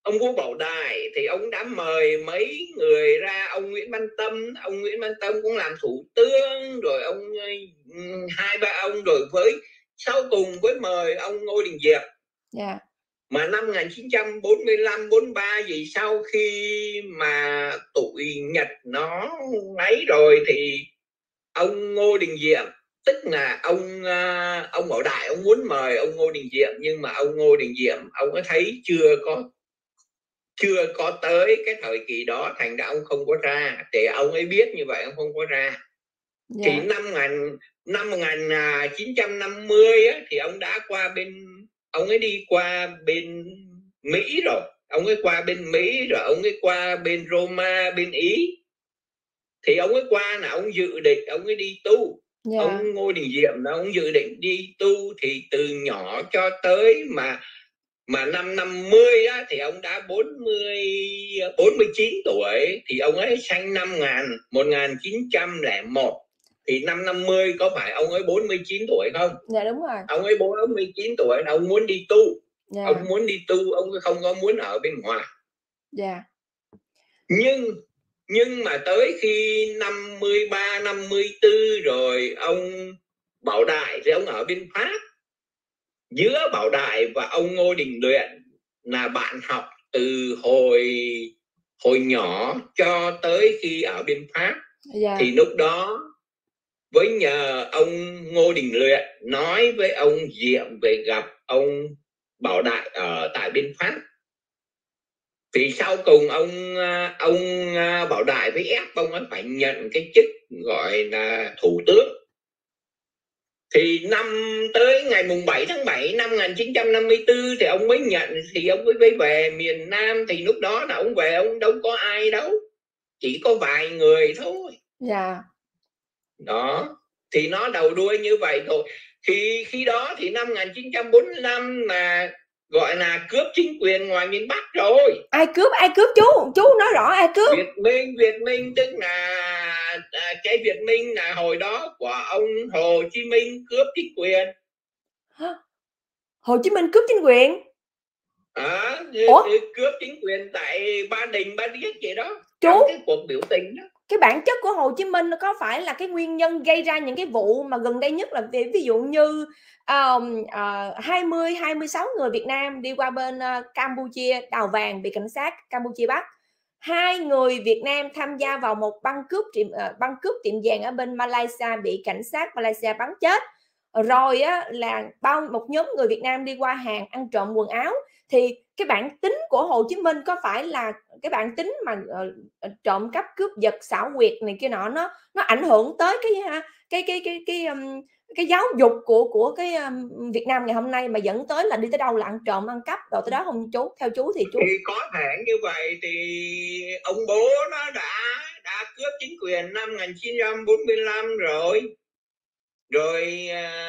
ông vua Bảo Đại thì ông đã mời mấy người ra, ông Nguyễn Văn Tâm, ông Nguyễn Văn Tâm cũng làm thủ tướng, rồi ông hai ba ông, rồi với sau cùng với mời ông Ngô Đình Diệm. Yeah. Mà năm một nghìn chín trăm bốn mươi lăm bốn mươi ba gì, sau khi mà tụi Nhật nó ấy rồi thì ông Ngô Đình Diệm, tức là ông ông Bảo Đại, ông muốn mời ông Ngô Đình Diệm, nhưng mà ông Ngô Đình Diệm ông có thấy chưa có chưa có tới cái thời kỳ đó, thành ra ông không có ra. Để ông ấy biết như vậy ông không có ra. Yeah. Thì năm năm một nghìn chín trăm năm mươi á, thì ông đã qua bên, ông ấy đi qua bên Mỹ rồi, ông ấy qua bên Mỹ rồi ông ấy qua bên Roma, bên Ý. Thì ông ấy qua là ông dự định ông ấy đi tu. Yeah. Ông Ngô Đình Diệm là ông dự định đi tu, thì từ nhỏ cho tới mà mà năm năm mươi á, thì ông đã bốn mươi, bốn mươi chín tuổi. Thì ông ấy sanh năm một nghìn chín trăm lẻ một, thì năm năm mươi có phải ông ấy bốn mươi chín tuổi không? Dạ đúng rồi. Ông ấy bốn mươi chín tuổi là ông muốn đi tu. Yeah. Ông muốn đi tu, ông không có muốn ở bên ngoài. Dạ. Yeah. Nhưng nhưng mà tới khi năm mươi ba, năm mươi tư rồi ông Bảo Đại thì ông ở bên Pháp. Giữa Bảo Đại và ông Ngô Đình Luyện là bạn học từ hồi hồi nhỏ cho tới khi ở bên Pháp. Yeah. Thì lúc đó với nhờ ông Ngô Đình Luyện nói với ông Diệm về gặp ông Bảo Đại ở tại bên Pháp. Thì sau cùng ông ông Bảo Đại với ép ông ấy phải nhận cái chức gọi là thủ tướng. Thì năm tới ngày mùng bảy tháng bảy năm một nghìn chín trăm năm mươi tư thì ông mới nhận, thì ông mới về miền Nam. Thì lúc đó là ông về, ông đâu có ai đâu, chỉ có vài người thôi. Dạ. Yeah. Đó, thì nó đầu đuôi như vậy thôi. Thì khi đó thì năm một nghìn chín trăm bốn mươi lăm là gọi là cướp chính quyền ngoài miền Bắc rồi. Ai cướp, ai cướp chú? Chú nói rõ ai cướp. Việt Minh, Việt Minh tức là à, cái Việt Minh là hồi đó của ông Hồ Chí Minh cướp chính quyền. Hả? Hồ Chí Minh cướp chính quyền? À, cướp chính quyền tại Ba Đình, Ba Điếc vậy đó. Chú, trong cái cuộc biểu tình đó. Cái bản chất của Hồ Chí Minh có phải là cái nguyên nhân gây ra những cái vụ mà gần đây nhất là ví dụ như um, uh, hai mươi, hai mươi sáu người Việt Nam đi qua bên uh, Campuchia đào vàng bị cảnh sát Campuchia bắt. Hai người Việt Nam tham gia vào một băng cướp tiệm uh, băng cướp tiệm vàng ở bên Malaysia bị cảnh sát Malaysia bắn chết. Rồi á, là bao một nhóm người Việt Nam đi qua hàng ăn trộm quần áo. Thì cái bản tính của Hồ Chí Minh có phải là cái bản tính mà uh, trộm cắp cướp giật xảo quyệt này kia nọ, nó nó ảnh hưởng tới cái cái cái cái cái um, cái giáo dục của của cái um, Việt Nam ngày hôm nay, mà dẫn tới là đi tới đâu là ăn trộm ăn cắp rồi tới đó không chú? Theo chú thì chú thì có thể như vậy. Thì ông bố nó đã đã cướp chính quyền năm một nghìn chín trăm bốn mươi lăm rồi rồi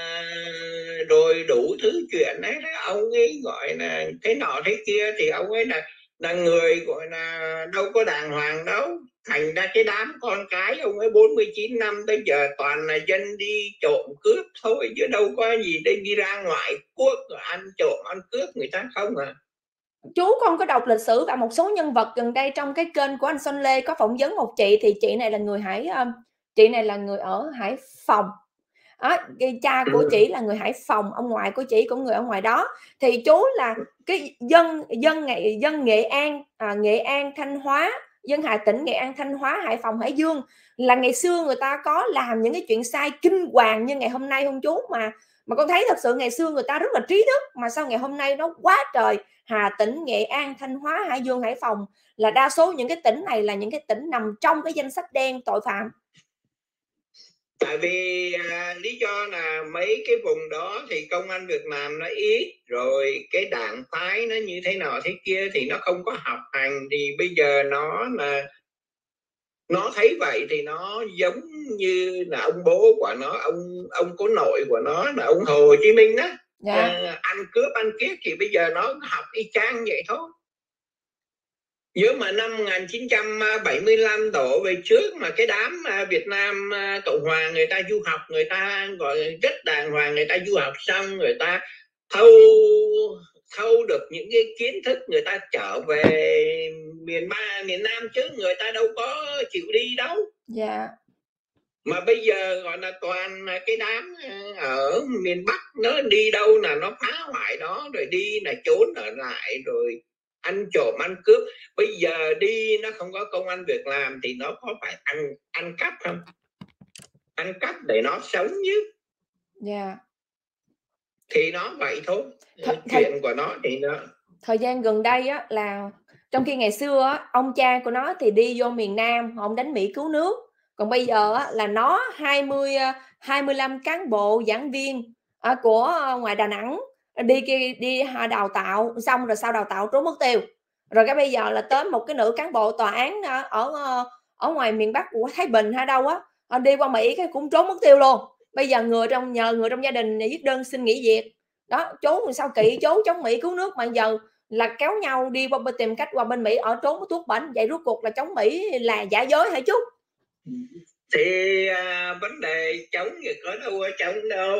rồi đủ thứ chuyện đấy, ông ấy gọi là thế nọ thế kia. Thì ông ấy là là người gọi là đâu có đàng hoàng đâu, thành ra cái đám con cái ông ấy bốn mươi chín năm tới giờ toàn là dân đi trộm cướp thôi, chứ đâu có gì đây đi ra ngoại quốc ăn trộm ăn cướp người ta không à. Chú không có đọc lịch sử và một số nhân vật gần đây trong cái kênh của anh Xuân Lê có phỏng vấn một chị, thì chị này là người Hải chị này là người ở Hải Phòng. Đó, cái cha của chị là người Hải Phòng, ông ngoại của chị cũng người ở ngoài đó. Thì chú là cái dân dân nghệ dân Nghệ An, à, Nghệ An Thanh Hóa, dân Hà Tĩnh, Nghệ An Thanh Hóa, Hải Phòng, Hải Dương, là ngày xưa người ta có làm những cái chuyện sai kinh hoàng như ngày hôm nay không chú? Mà mà con thấy thật sự ngày xưa người ta rất là trí thức, mà sau ngày hôm nay nó quá trời. Hà Tĩnh, Nghệ An, Thanh Hóa, Hải Dương, Hải Phòng là đa số những cái tỉnh này là những cái tỉnh nằm trong cái danh sách đen tội phạm. Tại vì à, lý do là mấy cái vùng đó thì công ăn việc làm nó ít, rồi cái đảng phái nó như thế nào thế kia thì nó không có học hành. Thì bây giờ nó là nó thấy vậy thì nó giống như là ông bố của nó, ông ông cố nội của nó là ông Hồ Chí Minh đó. Yeah. à, ăn cướp ăn kiết thì bây giờ nó học y chang vậy thôi. Nhớ mà năm một nghìn chín trăm bảy mươi lăm đổ về trước mà cái đám Việt Nam Cộng Hòa người ta du học, người ta gọi rất đàng hoàng, người ta du học xong người ta thâu khâu được những cái kiến thức, người ta trở về miền Ba miền Nam, chứ người ta đâu có chịu đi đâu. Dạ. Mà bây giờ gọi là toàn là cái đám ở miền Bắc, nó đi đâu là nó phá hoại đó, rồi đi là trốn ở lại, rồi ăn trộm ăn cướp. Bây giờ đi nó không có công ăn việc làm thì nó có phải ăn ăn cắp không? Ăn cắp để nó sống chứ. Dạ. Thì nó vậy thôi. Th Chuyện thời... của nó thì nó thời gian gần đây á, là trong khi ngày xưa á, ông cha của nó thì đi vô miền Nam, ông đánh Mỹ cứu nước. Còn bây giờ á, là nó hai mươi, hai mươi lăm cán bộ giảng viên à, của ngoài Đà Nẵng đi đi, đi đào tạo xong rồi sau đào tạo trốn mất tiêu. Rồi cái bây giờ là tới một cái nữ cán bộ tòa án ở ở ngoài miền Bắc của Thái Bình hay đâu á, đi qua Mỹ cái cũng trốn mất tiêu luôn. Bây giờ người trong nhờ người trong gia đình viết đơn xin nghỉ việc. Đó, trốn làm sao kỵ trốn chống Mỹ cứu nước mà giờ là kéo nhau đi qua bên tìm cách qua bên Mỹ ở trốn có thuốc bệnh. Vậy rốt cuộc là chống Mỹ là giả dối hả chú? Thì à, vấn đề chống thì có đâu có chống đâu.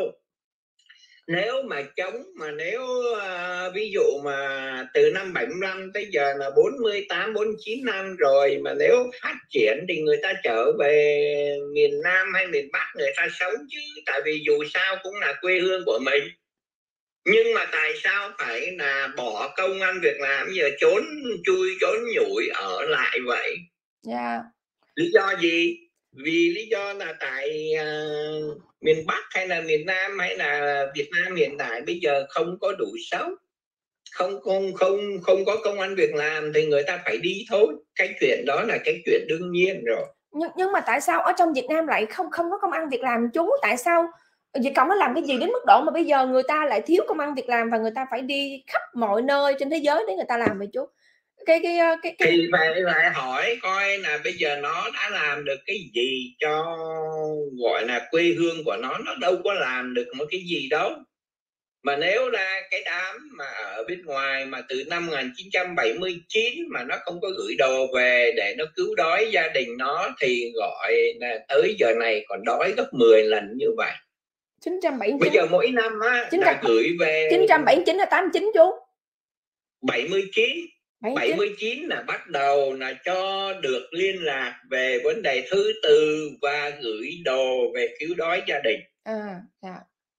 Nếu mà chống mà nếu à, ví dụ mà từ năm bảy mươi lăm tới giờ là bốn mươi tám bốn mươi chín năm rồi, mà nếu phát triển thì người ta trở về miền Nam hay miền Bắc người ta sống chứ, tại vì dù sao cũng là quê hương của mình. Nhưng mà tại sao phải là bỏ công ăn việc làm, giờ trốn chui trốn nhủi ở lại vậy? Yeah. Lý do gì? Vì lý do là tại uh, miền Bắc hay là miền Nam hay là Việt Nam hiện tại bây giờ không có đủ sống, không không không không có công ăn việc làm thì người ta phải đi thôi. Cái chuyện đó là cái chuyện đương nhiên rồi. Nhưng nhưng mà tại sao ở trong Việt Nam lại không không có công ăn việc làm chú? Tại sao Việt Cộng nó làm cái gì đến mức độ mà bây giờ người ta lại thiếu công ăn việc làm và người ta phải đi khắp mọi nơi trên thế giới để người ta làm vậy chú? Cái cái cái, cái... Thì phải lại hỏi coi là bây giờ nó đã làm được cái gì cho gọi là quê hương của nó. Nó đâu có làm được một cái gì đâu. Mà nếu là cái đám mà ở bên ngoài mà từ năm một nghìn chín trăm bảy mươi chín mà nó không có gửi đồ về để nó cứu đói gia đình nó thì gọi là tới giờ này còn đói gấp mười lần như vậy. chín trăm bảy mươi chín. Bây giờ mỗi năm á là gửi về chín trăm bảy mươi chín là tám mươi chín chú. bảy mươi chín. bảy mươi chín là bắt đầu là cho được liên lạc về vấn đề thứ tự và gửi đồ về cứu đói gia đình. À, dạ.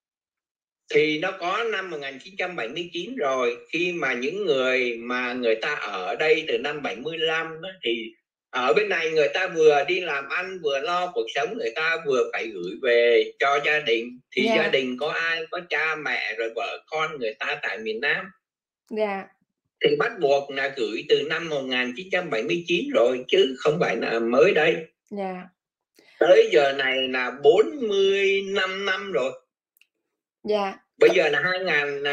Thì nó có năm một nghìn chín trăm bảy mươi chín rồi, khi mà những người mà người ta ở đây từ năm bảy mươi lăm đó, thì ở bên này người ta vừa đi làm ăn vừa lo cuộc sống, người ta vừa phải gửi về cho gia đình. Thì yeah. gia đình có ai, có cha mẹ rồi vợ con người ta tại miền Nam. Dạ. Yeah. Thì bắt buộc là gửi từ năm một nghìn chín trăm bảy mươi chín rồi chứ không phải là mới đây. Dạ. Yeah. Tới giờ này là bốn mươi lăm năm rồi. Dạ. Yeah. Bây giờ là hai nghìn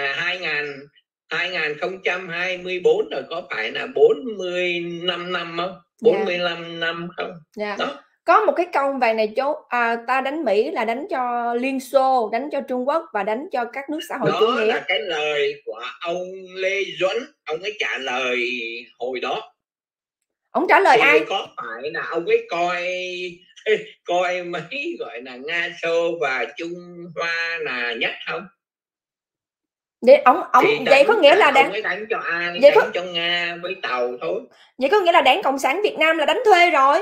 hai không hai tư rồi, có phải là bốn mươi lăm năm không? bốn mươi lăm yeah. năm không? Dạ. Yeah. Đó. Có một cái câu vài này chú, à, ta đánh Mỹ là đánh cho Liên Xô, đánh cho Trung Quốc và đánh cho các nước xã hội chủ nghĩa. Đó là cái lời của ông Lê Duẩn, ông ấy trả lời hồi đó. Ông trả lời thì ai? Có phải là ông ấy coi coi mấy gọi là Nga Xô và Trung Hoa là nhất không? Để ông ông vậy có nghĩa là đánh, đánh cho ai? Vậy đánh có... cho Nga với Tàu thôi. Vậy có nghĩa là Đảng Cộng sản Việt Nam là đánh thuê rồi.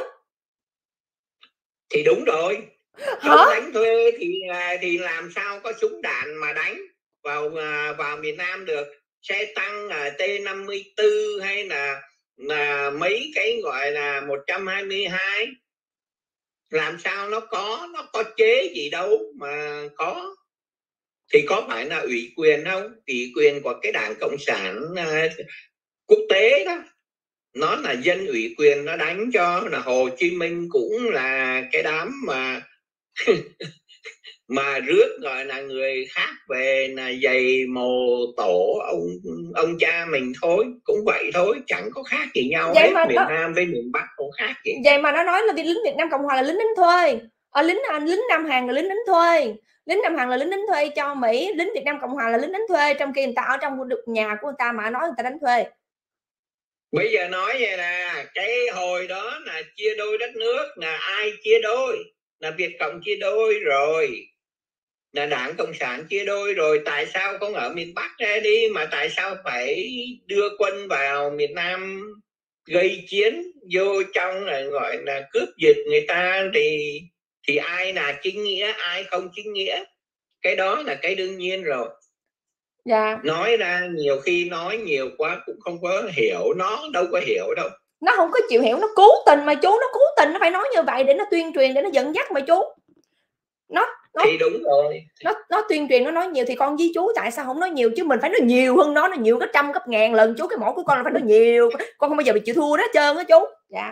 Thì đúng rồi. Không đánh thuê thì thì làm sao có súng đạn mà đánh vào vào miền Nam được? Xe tăng T năm mươi tư hay là là mấy cái gọi là một trăm hai mươi hai, làm sao nó có nó có chế gì đâu mà có. Thì có phải là ủy quyền không? Ủy quyền của cái Đảng Cộng sản uh, quốc tế đó, nó là dân ủy quyền nó đánh cho. Là Hồ Chí Minh cũng là cái đám mà mà rước gọi là người khác về là giày mồ tổ ông ông cha mình thôi, cũng vậy thôi, chẳng có khác gì nhau vậy hết. Mà miền nó... Nam với miền Bắc cũng khác gì. Vậy mà nó nói là lính Việt Nam Cộng Hòa là lính đánh thuê, ở lính lính Nam Hàn là lính đánh thuê, lính Nam Hàn là lính đánh thuê cho Mỹ, lính Việt Nam Cộng Hòa là lính đánh thuê, trong khi người ta ở trong nhà của người ta mà nói người ta đánh thuê. Bây giờ nói vậy là cái hồi đó là chia đôi đất nước, là ai chia đôi? Là Việt Cộng chia đôi rồi. là Đảng Cộng sản chia đôi rồi, tại sao không ở miền Bắc ra đi, mà tại sao phải đưa quân vào miền Nam gây chiến vô trong là gọi là cướp giật người ta, thì thì ai là chính nghĩa, ai không chính nghĩa, cái đó là cái đương nhiên rồi. Dạ. Nói ra nhiều khi nói nhiều quá cũng không có hiểu, nó đâu có hiểu đâu, nó không có chịu hiểu, nó cố tình mà chú, nó cố tình nó phải nói như vậy để nó tuyên truyền, để nó dẫn dắt mà chú. Nó nó thì đúng rồi, nó nó tuyên truyền, nó nói nhiều thì con với chú tại sao không nói nhiều, chứ mình phải nói nhiều hơn nó, nó nhiều gấp trăm gấp ngàn lần chú. Cái mỏ của con là phải nói nhiều, con không bao giờ bị chịu thua đó hết trơn á chú. Dạ.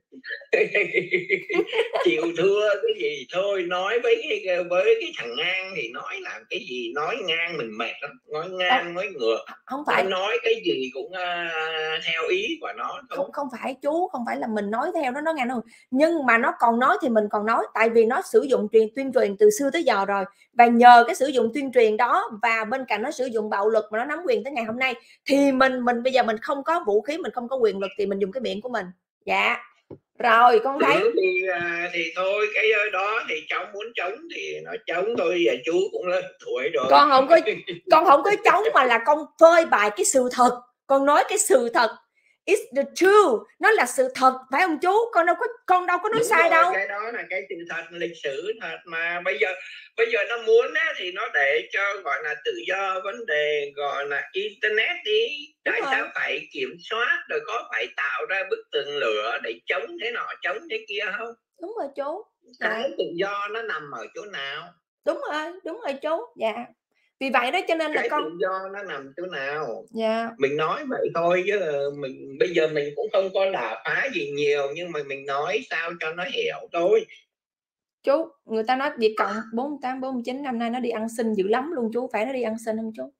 chịu thua cái gì thôi, nói với cái với cái thằng ngang thì nói làm cái gì, nói ngang mình mệt lắm, nói ngang nói ngược, không phải nó nói cái gì cũng uh, theo ý của nó thôi. Không, không phải chú, không phải là mình nói theo nó nó ngang đâu, nhưng mà nó còn nói thì mình còn nói, tại vì nó sử dụng truyền tuyên truyền từ xưa tới giờ rồi, và nhờ cái sử dụng tuyên truyền đó và bên cạnh nó sử dụng bạo lực mà nó nắm quyền tới ngày hôm nay, thì mình mình bây giờ mình không có vũ khí, mình không có quyền lực, thì mình dùng cái miệng của mình. Dạ. Rồi con thấy ừ, thì thì thôi cái đó thì cháu muốn chống thì nó chống thôi, giờ chú cũng lớn tuổi rồi. Con không có con không có chống, mà là con phơi bày cái sự thật, con nói cái sự thật. It's the truth, nó là sự thật, phải không chú? Con đâu có con đâu có nói Đúng sai rồi, đâu. cái đó là cái sự thật, lịch sử thật mà. Bây giờ bây giờ nó muốn á, thì nó để cho gọi là tự do vấn đề gọi là internet đi. Tại sao phải kiểm soát, rồi có phải tạo ra bức tường lửa để chống thế nọ chống thế kia không? Đúng rồi chú. Cái tự do nó nằm ở chỗ nào? Đúng rồi, đúng rồi chú. Dạ. Vì vậy đó cho nên là cái con tự do nó nằm chỗ nào? Dạ. Mình nói vậy thôi chứ mình bây giờ mình cũng không có đả phá gì nhiều, nhưng mà mình nói sao cho nó hiểu thôi. Chú, người ta nói Việt Cộng bốn tám bốn chín năm nay nó đi ăn xin dữ lắm luôn chú, phải nó đi ăn xin không chú?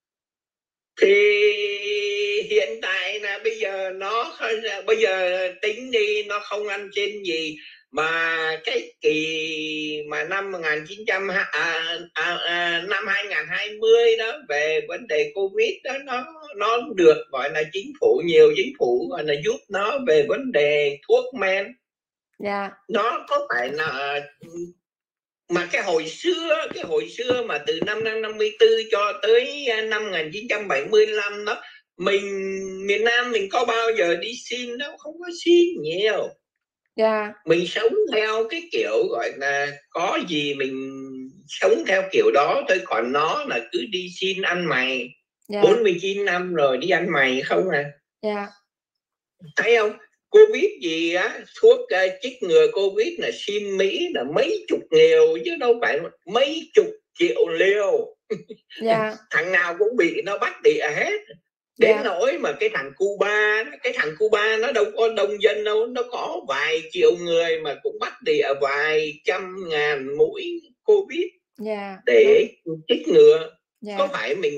Thì hiện tại là bây giờ nó bây giờ tính đi nó không ăn xin gì, mà cái kỳ mà năm một nghìn chín trăm à, à, à, năm hai nghìn hai mươi đó về vấn đề Covid đó, nó nó được gọi là chính phủ, nhiều chính phủ gọi là giúp nó về vấn đề thuốc men. Dạ. Nó có phải là mà cái hồi xưa cái hồi xưa mà từ năm năm năm mươi tư cho tới năm một nghìn chín trăm bảy mươi lăm đó, mình miền Nam mình có bao giờ đi xin đâu, không có xin nhiều. Yeah. Mình sống theo cái kiểu gọi là có gì mình sống theo kiểu đó thôi, còn nó là cứ đi xin ăn mày. Yeah. bốn mươi chín năm rồi đi ăn mày không à. Yeah. Thấy không? Covid gì á, thuốc uh, chích ngừa Covid là xin Mỹ là mấy chục liều chứ đâu phải mấy chục triệu liều. Yeah. Thằng nào cũng bị nó bắt địa hết. Đến yeah. nỗi mà cái thằng Cuba, cái thằng Cuba nó đâu có đông dân đâu, nó có vài triệu người mà cũng bắt địa vài trăm ngàn mũi Covid yeah. để chích ngừa. Yeah. Có phải mình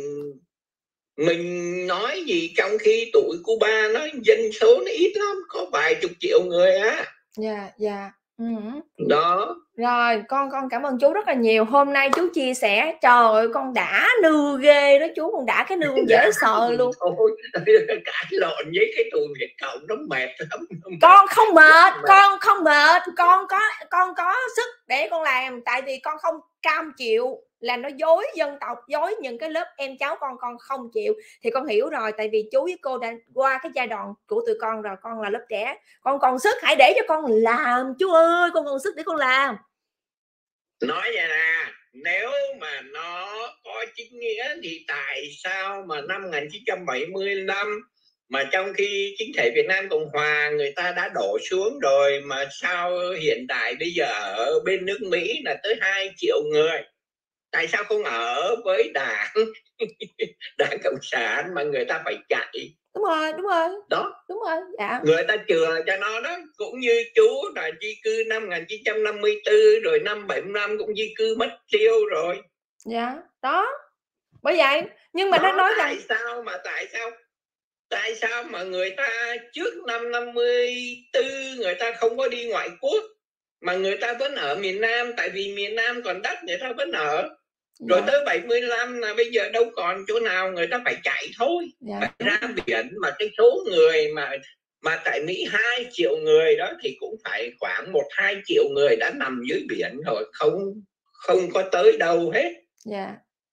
mình nói gì trong khi tụi Cuba nó dân số nó ít lắm, có vài chục triệu người á. Dạ, dạ. Uh-huh. Đó. Rồi, con con cảm ơn chú rất là nhiều. Hôm nay chú chia sẻ, trời ơi, con đã nư ghê đó chú, con đã cái nư con dễ sợ luôn. Thôi, cãi lộn với cái tụi Việt Cộng nó mệt lắm. Con không mệt, con không mệt, con có con có sức để con làm, tại vì con không cam chịu là nó dối dân tộc, dối những cái lớp em cháu con, con không chịu. Thì con hiểu rồi, tại vì chú với cô đã qua cái giai đoạn của tụi con rồi, con là lớp trẻ, con còn sức, hãy để cho con làm chú ơi, con còn sức để con làm. Nói vậy nè, nếu mà nó có chính nghĩa thì tại sao mà năm một nghìn chín trăm bảy mươi lăm mà trong khi chính thể Việt Nam Cộng Hòa người ta đã đổ xuống rồi, mà sao hiện tại bây giờ ở bên nước Mỹ là tới hai triệu người? Tại sao không ở với đảng đảng Cộng sản mà người ta phải chạy? Đúng rồi, đúng rồi. Đó. Đúng rồi. Dạ. Người ta chừa cho nó đó. Cũng như chú là di cư năm một nghìn chín trăm năm mươi tư, rồi năm bảy mươi lăm cũng di cư mất tiêu rồi. Dạ. Đó. Bởi vậy. Nhưng mà đó, nó nói tại rằng sao mà tại sao Tại sao mà người ta trước năm năm mươi tư người ta không có đi ngoại quốc, mà người ta vẫn ở miền Nam? Tại vì miền Nam còn đất người ta vẫn ở. Rồi dạ. Tới bảy mươi lăm là bây giờ đâu còn chỗ nào, người ta phải chạy thôi. Dạ. Phải ra biển. Mà cái số người mà mà tại Mỹ hai triệu người đó thì cũng phải khoảng một hai triệu người đã nằm dưới biển rồi, không không có tới đâu hết. Dạ.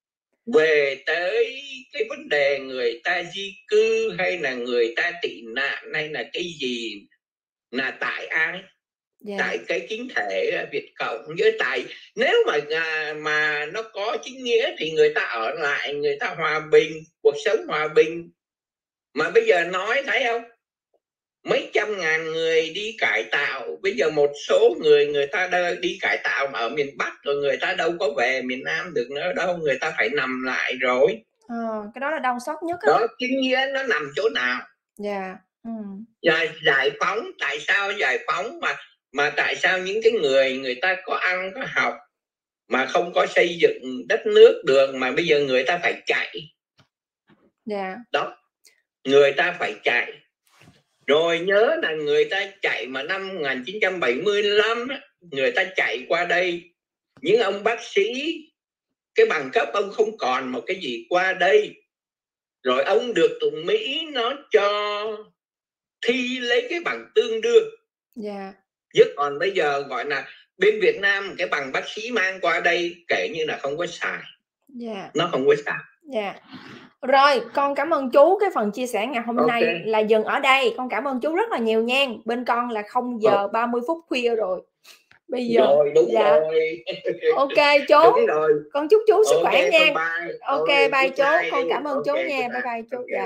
Về tới cái vấn đề người ta di cư hay là người ta tị nạn hay là cái gì, là tại ai? Dạ. Tại cái chính thể Việt Cộng, với tại nếu mà mà nó có chính nghĩa thì người ta ở lại, người ta hòa bình, cuộc sống hòa bình. Mà bây giờ nói thấy không, mấy trăm ngàn người đi cải tạo, bây giờ một số người người ta đi cải tạo ở miền Bắc rồi, người ta đâu có về miền Nam được nữa đâu, người ta phải nằm lại rồi. Ờ, cái đó là đau xót nhất á. Đó, chính nghĩa nó nằm chỗ nào? Dạ. Ừ. Giải, giải phóng, tại sao giải phóng mà mà tại sao những cái người người ta có ăn có học mà không có xây dựng đất nước được, mà bây giờ người ta phải chạy. Dạ. Đó, người ta phải chạy. Rồi nhớ là người ta chạy mà năm một nghìn chín trăm bảy mươi lăm người ta chạy qua đây, những ông bác sĩ cái bằng cấp ông không còn một cái gì qua đây, rồi ông được tụi Mỹ nó cho thi lấy cái bằng tương đương. Dạ. Chứ còn bây giờ gọi là bên Việt Nam cái bằng bác sĩ mang qua đây kể như là không có xài. Dạ. Nó không có xài. Dạ. Rồi, con cảm ơn chú. Cái phần chia sẻ ngày hôm Ok. nay là dừng ở đây. Con cảm ơn chú rất là nhiều nha. Bên con là không giờ ba mươi phút khuya rồi. Bây giờ Rồi, đúng dạ. rồi. Ok chú. Đúng rồi. Con chúc chú sức Ok, khỏe nha. bye. Ok, Ôi, bye good chú. night Con đi. cảm ơn Ok, chú good nha. Bye night. bye chú. Ok. Dạ.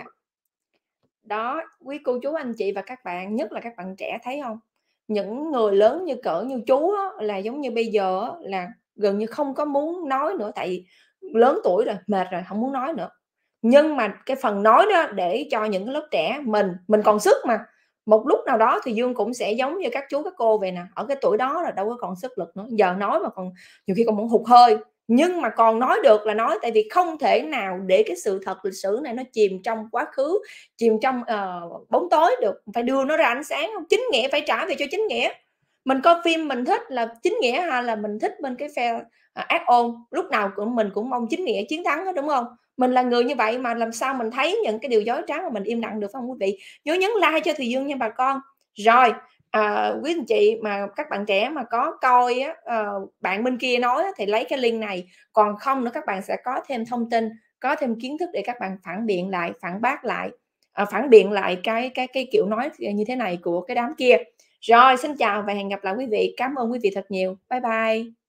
Đó, quý cô chú anh chị và các bạn, nhất là các bạn trẻ, thấy không? Những người lớn như cỡ như chú á, là giống như bây giờ á, là gần như không có muốn nói nữa, tại vì lớn tuổi rồi, mệt rồi, không muốn nói nữa. Nhưng mà cái phần nói đó để cho những cái lớp trẻ mình mình còn sức mà. Một lúc nào đó thì Dương cũng sẽ giống như các chú các cô vậy nè, ở cái tuổi đó là đâu có còn sức lực nữa. Giờ nói mà còn nhiều khi còn muốn hụt hơi, nhưng mà còn nói được là nói, tại vì không thể nào để cái sự thật lịch sử này nó chìm trong quá khứ, chìm trong uh, bóng tối được, phải đưa nó ra ánh sáng. Chính nghĩa phải trả về cho chính nghĩa. Mình coi phim mình thích là chính nghĩa hay là mình thích bên cái phe uh, ác ôn, lúc nào cũng mình cũng mong chính nghĩa chiến thắng đó, đúng không? Mình là người như vậy mà làm sao mình thấy những cái điều dối trá mà mình im lặng được, phải không quý vị? Nhớ nhấn like cho Thùy Dương nha bà con. Rồi à, quý anh chị mà các bạn trẻ mà có coi á, à, bạn bên kia nói á, thì lấy cái link này, còn không nữa các bạn sẽ có thêm thông tin, có thêm kiến thức để các bạn phản biện lại, phản bác lại, à, phản biện lại cái cái cái kiểu nói như thế này của cái đám kia. Rồi xin chào và hẹn gặp lại quý vị. Cảm ơn quý vị thật nhiều. Bye bye.